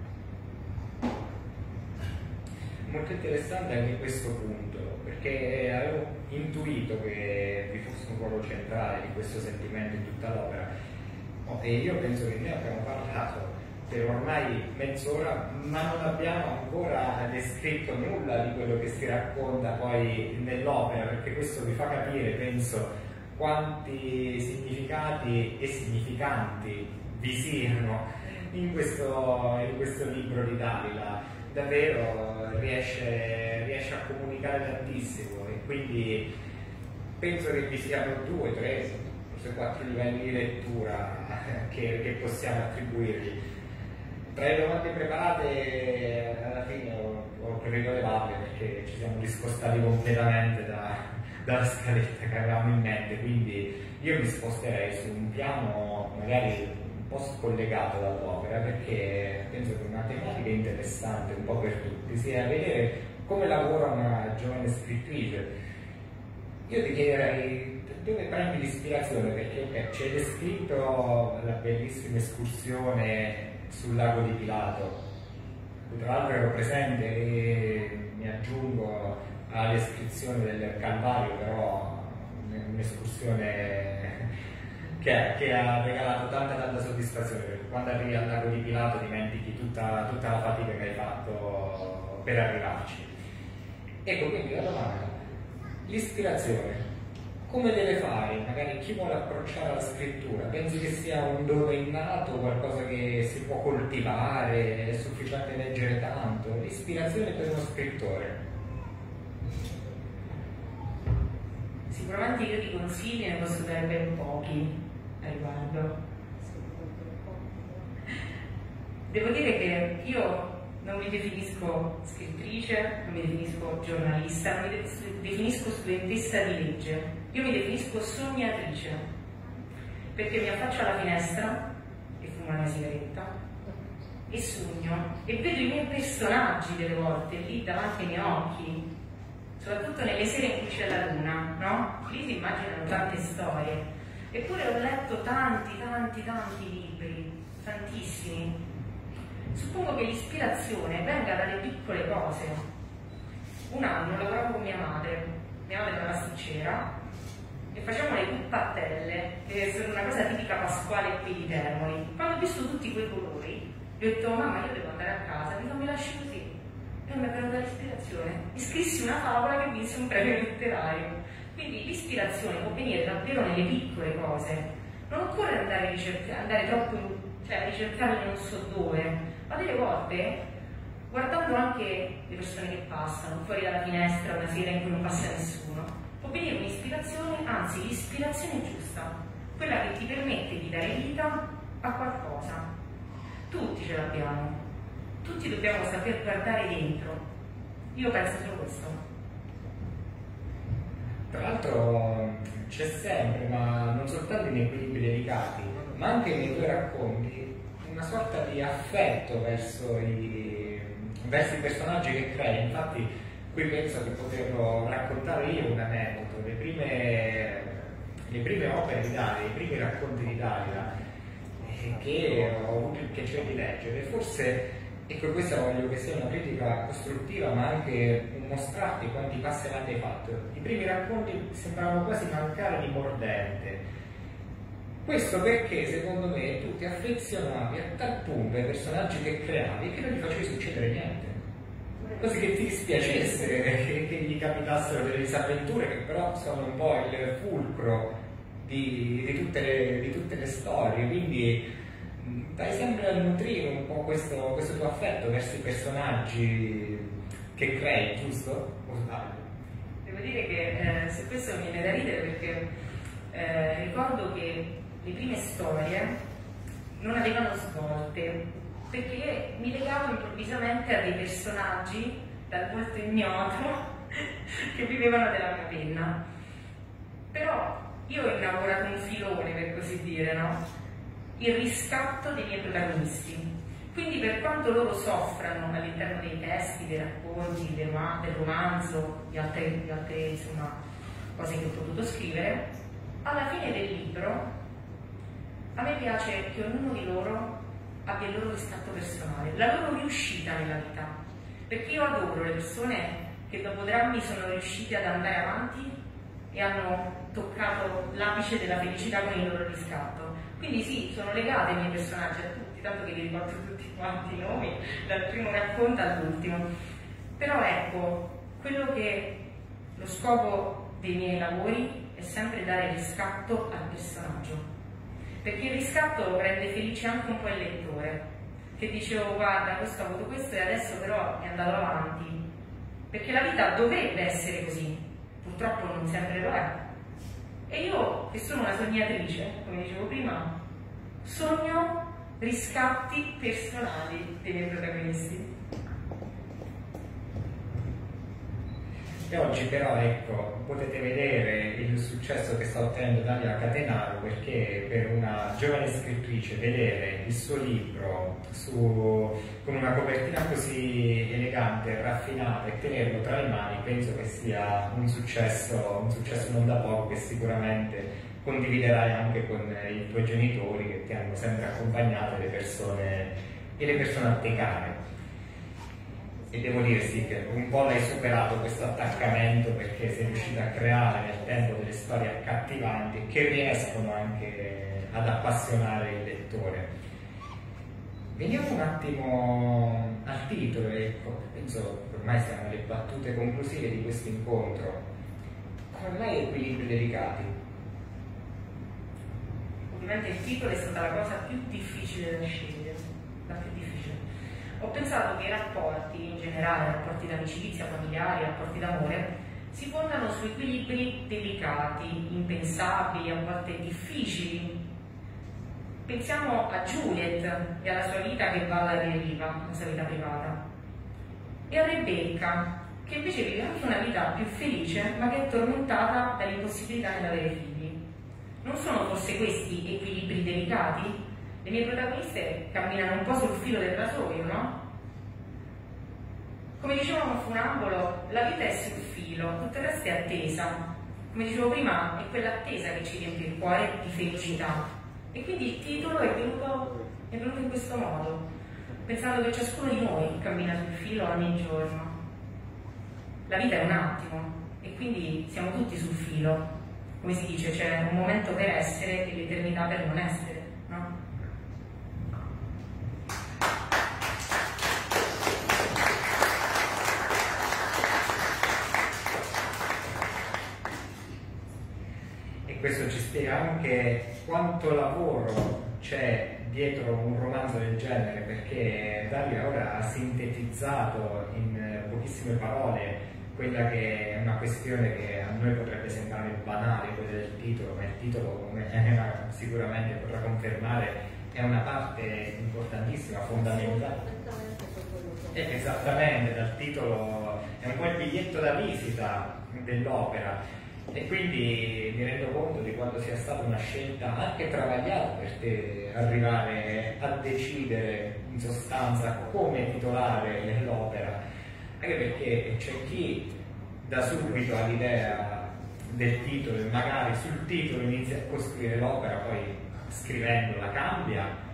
Molto interessante anche questo punto, perché avevo intuito che vi fosse un ruolo centrale di questo sentimento in tutta l'opera, e io penso che noi abbiamo parlato per ormai mezz'ora, ma non abbiamo ancora descritto nulla di quello che si racconta poi nell'opera, perché questo vi fa capire, penso, quanti significati e significanti vi siano in questo, in questo libro di Dalila. Davvero riesce, riesce a comunicare tantissimo, e quindi penso che vi siano due, tre, forse quattro livelli di lettura che, che possiamo attribuirgli. Tra le domande preparate alla fine ho, ho preferito levarle perché ci siamo discostati completamente da, dalla scaletta che avevamo in mente, quindi io mi sposterei su un piano magari un po' scollegato dall'opera, perché penso che una tematica interessante un po' per tutti sia vedere come lavora una giovane scrittrice. Io ti chiederei dove prendi l'ispirazione, perché okay, ci hai descritto la bellissima escursione sul lago di Pilato, tra l'altro ero presente e mi aggiungo alla descrizione del Calvario, però un'escursione che, che ha regalato tanta tanta soddisfazione, perché quando arrivi al lago di Pilato dimentichi tutta, tutta la fatica che hai fatto per arrivarci. Ecco, quindi la domanda, l'ispirazione come deve fare? Magari chi vuole approcciare alla scrittura, pensi che sia un dono innato, qualcosa che si può coltivare, è sufficiente leggere tanto? L'ispirazione per uno scrittore? Sicuramente io di consigli ne posso dare ben pochi a riguardo. Devo dire che io non mi definisco scrittrice, non mi definisco giornalista, non mi definisco studentessa di legge, io mi definisco sognatrice, perché mi affaccio alla finestra e fumo una sigaretta e sogno e vedo i miei personaggi delle volte lì davanti ai miei occhi, soprattutto nelle sere in cui c'è la luna, no? Lì si immaginano tante storie, eppure ho letto tanti, tanti, tanti libri, tantissimi. Suppongo che l'ispirazione venga dalle piccole cose. Un anno lavoravo con mia madre, mia madre era pasticcera, e facevamo le puppatelle, che sono una cosa tipica pasquale qui di Termoli. Quando ho visto tutti quei colori, gli ho detto: mamma, io devo andare a casa, dico, mi lasci così. E mi è venuta l'ispirazione. E scrissi una favola che vinse un premio letterario. Quindi l'ispirazione può venire davvero nelle piccole cose. Non occorre andare a ricercare, andare troppo in, cioè a ricercarle non so dove. Ma delle volte, guardando anche le persone che passano fuori dalla finestra una sera in cui non passa nessuno, può venire un'ispirazione, anzi l'ispirazione giusta, quella che ti permette di dare vita a qualcosa. Tutti ce l'abbiamo, tutti dobbiamo saper guardare dentro. Io penso solo questo. Tra l'altro c'è sempre, ma non soltanto in equilibri delicati, ma anche nei tuoi racconti, una sorta di affetto verso i, verso i personaggi che crei. Infatti qui penso che poterlo raccontare io un aneddoto. Le prime, le prime opere di Dalila, i primi racconti di Dalila eh, che ho avuto il piacere di leggere, forse Ecco, questa voglio che sia una critica costruttiva, ma anche un mostrarti quanti passi avanti hai fatto. I primi racconti sembravano quasi mancare di mordente. Questo perché, secondo me, tu ti affezionavi a tal punto ai personaggi che creavi che non gli facevi succedere niente. Così che ti dispiacesse che, che gli capitassero delle disavventure che però sono un po' il fulcro di, di, tutte, le, di tutte le storie. Quindi dai sempre a nutrire un po' questo, questo tuo affetto verso i personaggi che crei, giusto? O sbaglio? Devo dire che eh, su questo mi viene da ridere perché eh, ricordo che le prime storie non avevano svolte, perché mi legavo improvvisamente a dei personaggi dal volto ignoto che vivevano della mia penna. Però io ho inaugurato un filone, per così dire, no? Il riscatto dei miei protagonisti. Quindi per quanto loro soffrano all'interno dei testi, dei racconti, del, del romanzo, di altre, di altre insomma, cose che ho potuto scrivere, alla fine del libro a me piace che ognuno di loro abbia il loro riscatto personale, la loro riuscita nella vita. Perché io adoro le persone che dopo drammi sono riuscite ad andare avanti e hanno toccato l'apice della felicità con il loro riscatto. Quindi sì, sono legate i miei personaggi a tutti, tanto che li ricordo tutti quanti i nomi, dal primo racconto all'ultimo. Però ecco, quello che lo scopo dei miei lavori è sempre dare riscatto al personaggio. Perché il riscatto rende felice anche un po' il lettore, che dice, oh guarda, questo ha avuto questo e adesso però è andato avanti. Perché la vita dovrebbe essere così, purtroppo non sempre lo è. E io, che sono una sognatrice, come dicevo prima, sogno riscatti personali dei miei protagonisti. E oggi però, ecco, potete vedere il successo che sta ottenendo Dalia Catenaro, perché per una giovane scrittrice vedere il suo libro su, con una copertina così elegante, raffinata, e tenerlo tra le mani, penso che sia un successo, un successo non da poco, che sicuramente condividerai anche con i tuoi genitori, che ti hanno sempre accompagnato, le persone e le persone a te care. E devo dire sì che un po' l'hai superato questo attaccamento, perché sei riuscita a creare nel tempo delle storie accattivanti che riescono anche ad appassionare il lettore. Veniamo un attimo al titolo, ecco, penso ormai siamo alle battute conclusive di questo incontro. Come mai equilibri delicati? Ovviamente il titolo è stata la cosa più difficile da scegliere, la più difficile. Ho pensato che i rapporti, in generale, rapporti d'amicizia, familiari, rapporti d'amore, si fondano su equilibri delicati, impensabili, a volte difficili. Pensiamo a Juliet e alla sua vita che va alla deriva, la sua vita privata, e a Rebecca, che invece vive anche una vita più felice, ma che è tormentata dall'impossibilità nell'avere figli. Non sono forse questi equilibri delicati? Le mie protagoniste camminano un po' sul filo del rasoio, no? Come diceva un funambolo, la vita è sul filo, tutto il resto è attesa. Come dicevo prima, è quell'attesa che ci riempie il cuore di felicità. E quindi il titolo è venuto, è venuto in questo modo, pensando che ciascuno di noi cammina sul filo ogni giorno. La vita è un attimo, e quindi siamo tutti sul filo. Come si dice, c'è un momento per essere e l'eternità per non essere, no? Questo ci spiega anche quanto lavoro c'è dietro un romanzo del genere, perché Dalia ora ha sintetizzato in pochissime parole quella che è una questione che a noi potrebbe sembrare banale, quella del titolo, ma il titolo, come Elena sicuramente potrà confermare, è una parte importantissima, fondamentale. Eh, esattamente, dal titolo è un po' il biglietto da visita dell'opera. E quindi mi rendo conto di quanto sia stata una scelta anche travagliata per te arrivare a decidere in sostanza come titolare l'opera, anche perché c'è chi da subito ha l'idea del titolo e magari sul titolo inizia a costruire l'opera, poi scrivendola cambia,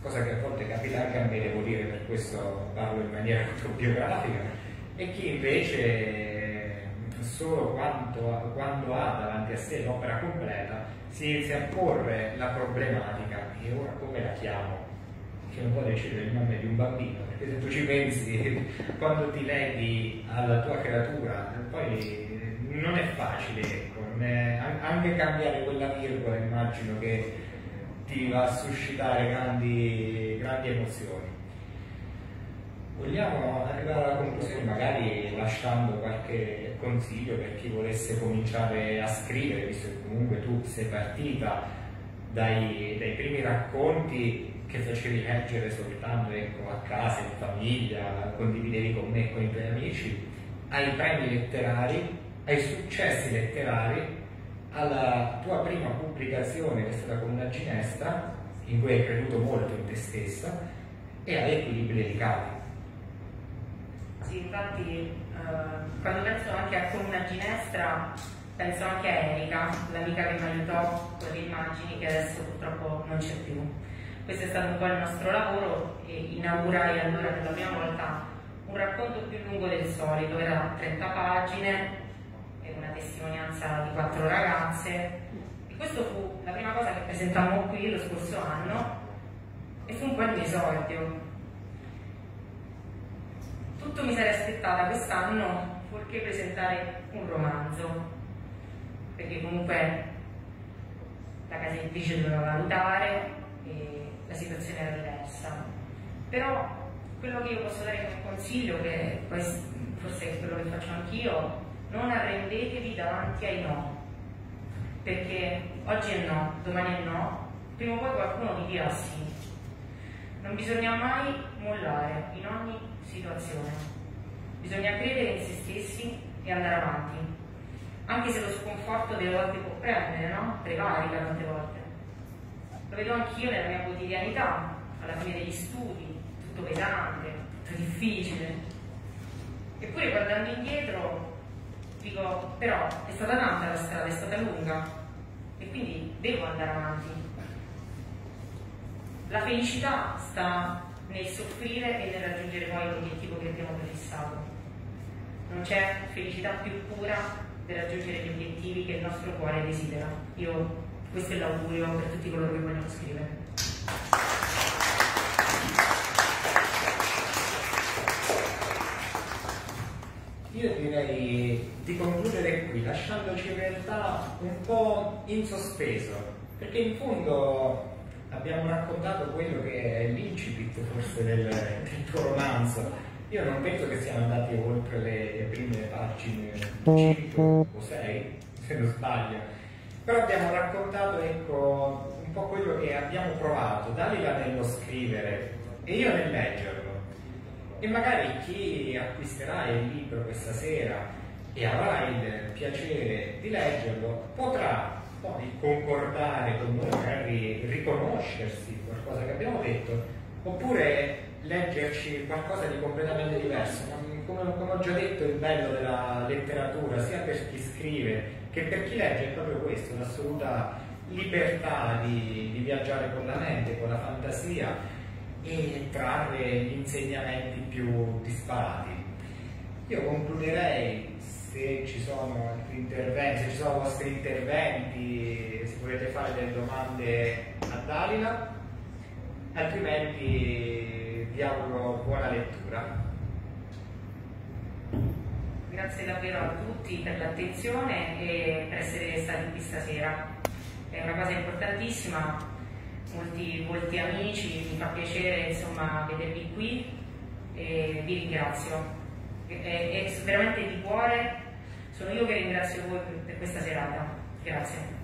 cosa che a volte capita anche a me, devo dire, per questo parlo in maniera autobiografica, e chi invece solo quando, quando ha davanti a sé l'opera completa si inizia a porre la problematica: e ora come la chiamo? Che non può decidere il nome di un bambino, perché se tu ci pensi, quando ti leghi alla tua creatura, poi non è facile, ecco, non è, anche cambiare quella virgola immagino che ti va a suscitare grandi, grandi emozioni. Vogliamo arrivare alla conclusione, magari lasciando qualche consiglio per chi volesse cominciare a scrivere, visto che comunque tu sei partita dai, dai primi racconti che facevi leggere soltanto, ecco, a casa, in famiglia, condividevi con me e con i tuoi amici, ai premi letterari, ai successi letterari, alla tua prima pubblicazione che è stata con una ginestra, in cui hai creduto molto in te stessa, e agli equilibri delicati. Sì, infatti eh, quando penso anche a Con una ginestra, penso anche a Erika, l'amica che mi aiutò con le immagini, che adesso purtroppo non c'è più. Questo è stato un po' il nostro lavoro, e inaugurai allora per la prima volta un racconto più lungo del solito, era trenta pagine, e una testimonianza di quattro ragazze, e questo fu la prima cosa che presentammo qui lo scorso anno, e fu un po' il mio esordio. Tutto mi sarei aspettata quest'anno fuorché presentare un romanzo, perché comunque la casa editrice doveva valutare e la situazione era diversa. Però quello che io posso dare come consiglio, che poi forse è quello che faccio anch'io: non arrendetevi davanti ai no, perché oggi è no, domani è no, prima o poi qualcuno vi dirà sì. Non bisogna mai mollare in ogni situazione, bisogna credere in se stessi e andare avanti, anche se lo sconforto delle volte può prendere, no? Prevarica tante volte. Lo vedo anch'io nella mia quotidianità, alla fine degli studi, tutto pesante, tutto difficile. Eppure guardando indietro dico, però è stata tanta la strada, è stata lunga, e quindi devo andare avanti. La felicità sta nel soffrire e nel raggiungere poi l'obiettivo che abbiamo prefissato. Non c'è felicità più pura per raggiungere gli obiettivi che il nostro cuore desidera. Io, questo è l'augurio per tutti coloro che vogliono scrivere. Io direi di concludere qui, lasciandoci in realtà un po' in sospeso, perché in fondo abbiamo raccontato quello che è l'incipit forse del, del tuo romanzo. Io non penso che siano andati oltre le, le prime pagine cinque o sei, se non sbaglio, però abbiamo raccontato, ecco, un po' quello che abbiamo provato, Dalila nello scrivere e io nel leggerlo, e magari chi acquisterà il libro questa sera e avrà il piacere di leggerlo potrà poi concordare con noi, magari riconoscersi qualcosa che abbiamo detto, oppure leggerci qualcosa di completamente diverso. Come, come ho già detto, il bello della letteratura, sia per chi scrive che per chi legge, è proprio questo, l'assoluta libertà di, di viaggiare con la mente, con la fantasia, e trarre gli insegnamenti più disparati. Io concluderei, se ci sono altri interventi, se ci sono vostri interventi, se volete fare delle domande a Dalila, altrimenti vi auguro buona lettura. Grazie davvero a tutti per l'attenzione e per essere stati qui stasera. È una cosa importantissima, molti volti amici, mi fa piacere insomma vedervi qui e vi ringrazio. È, è veramente di cuore, sono io che ringrazio voi per questa serata. Grazie.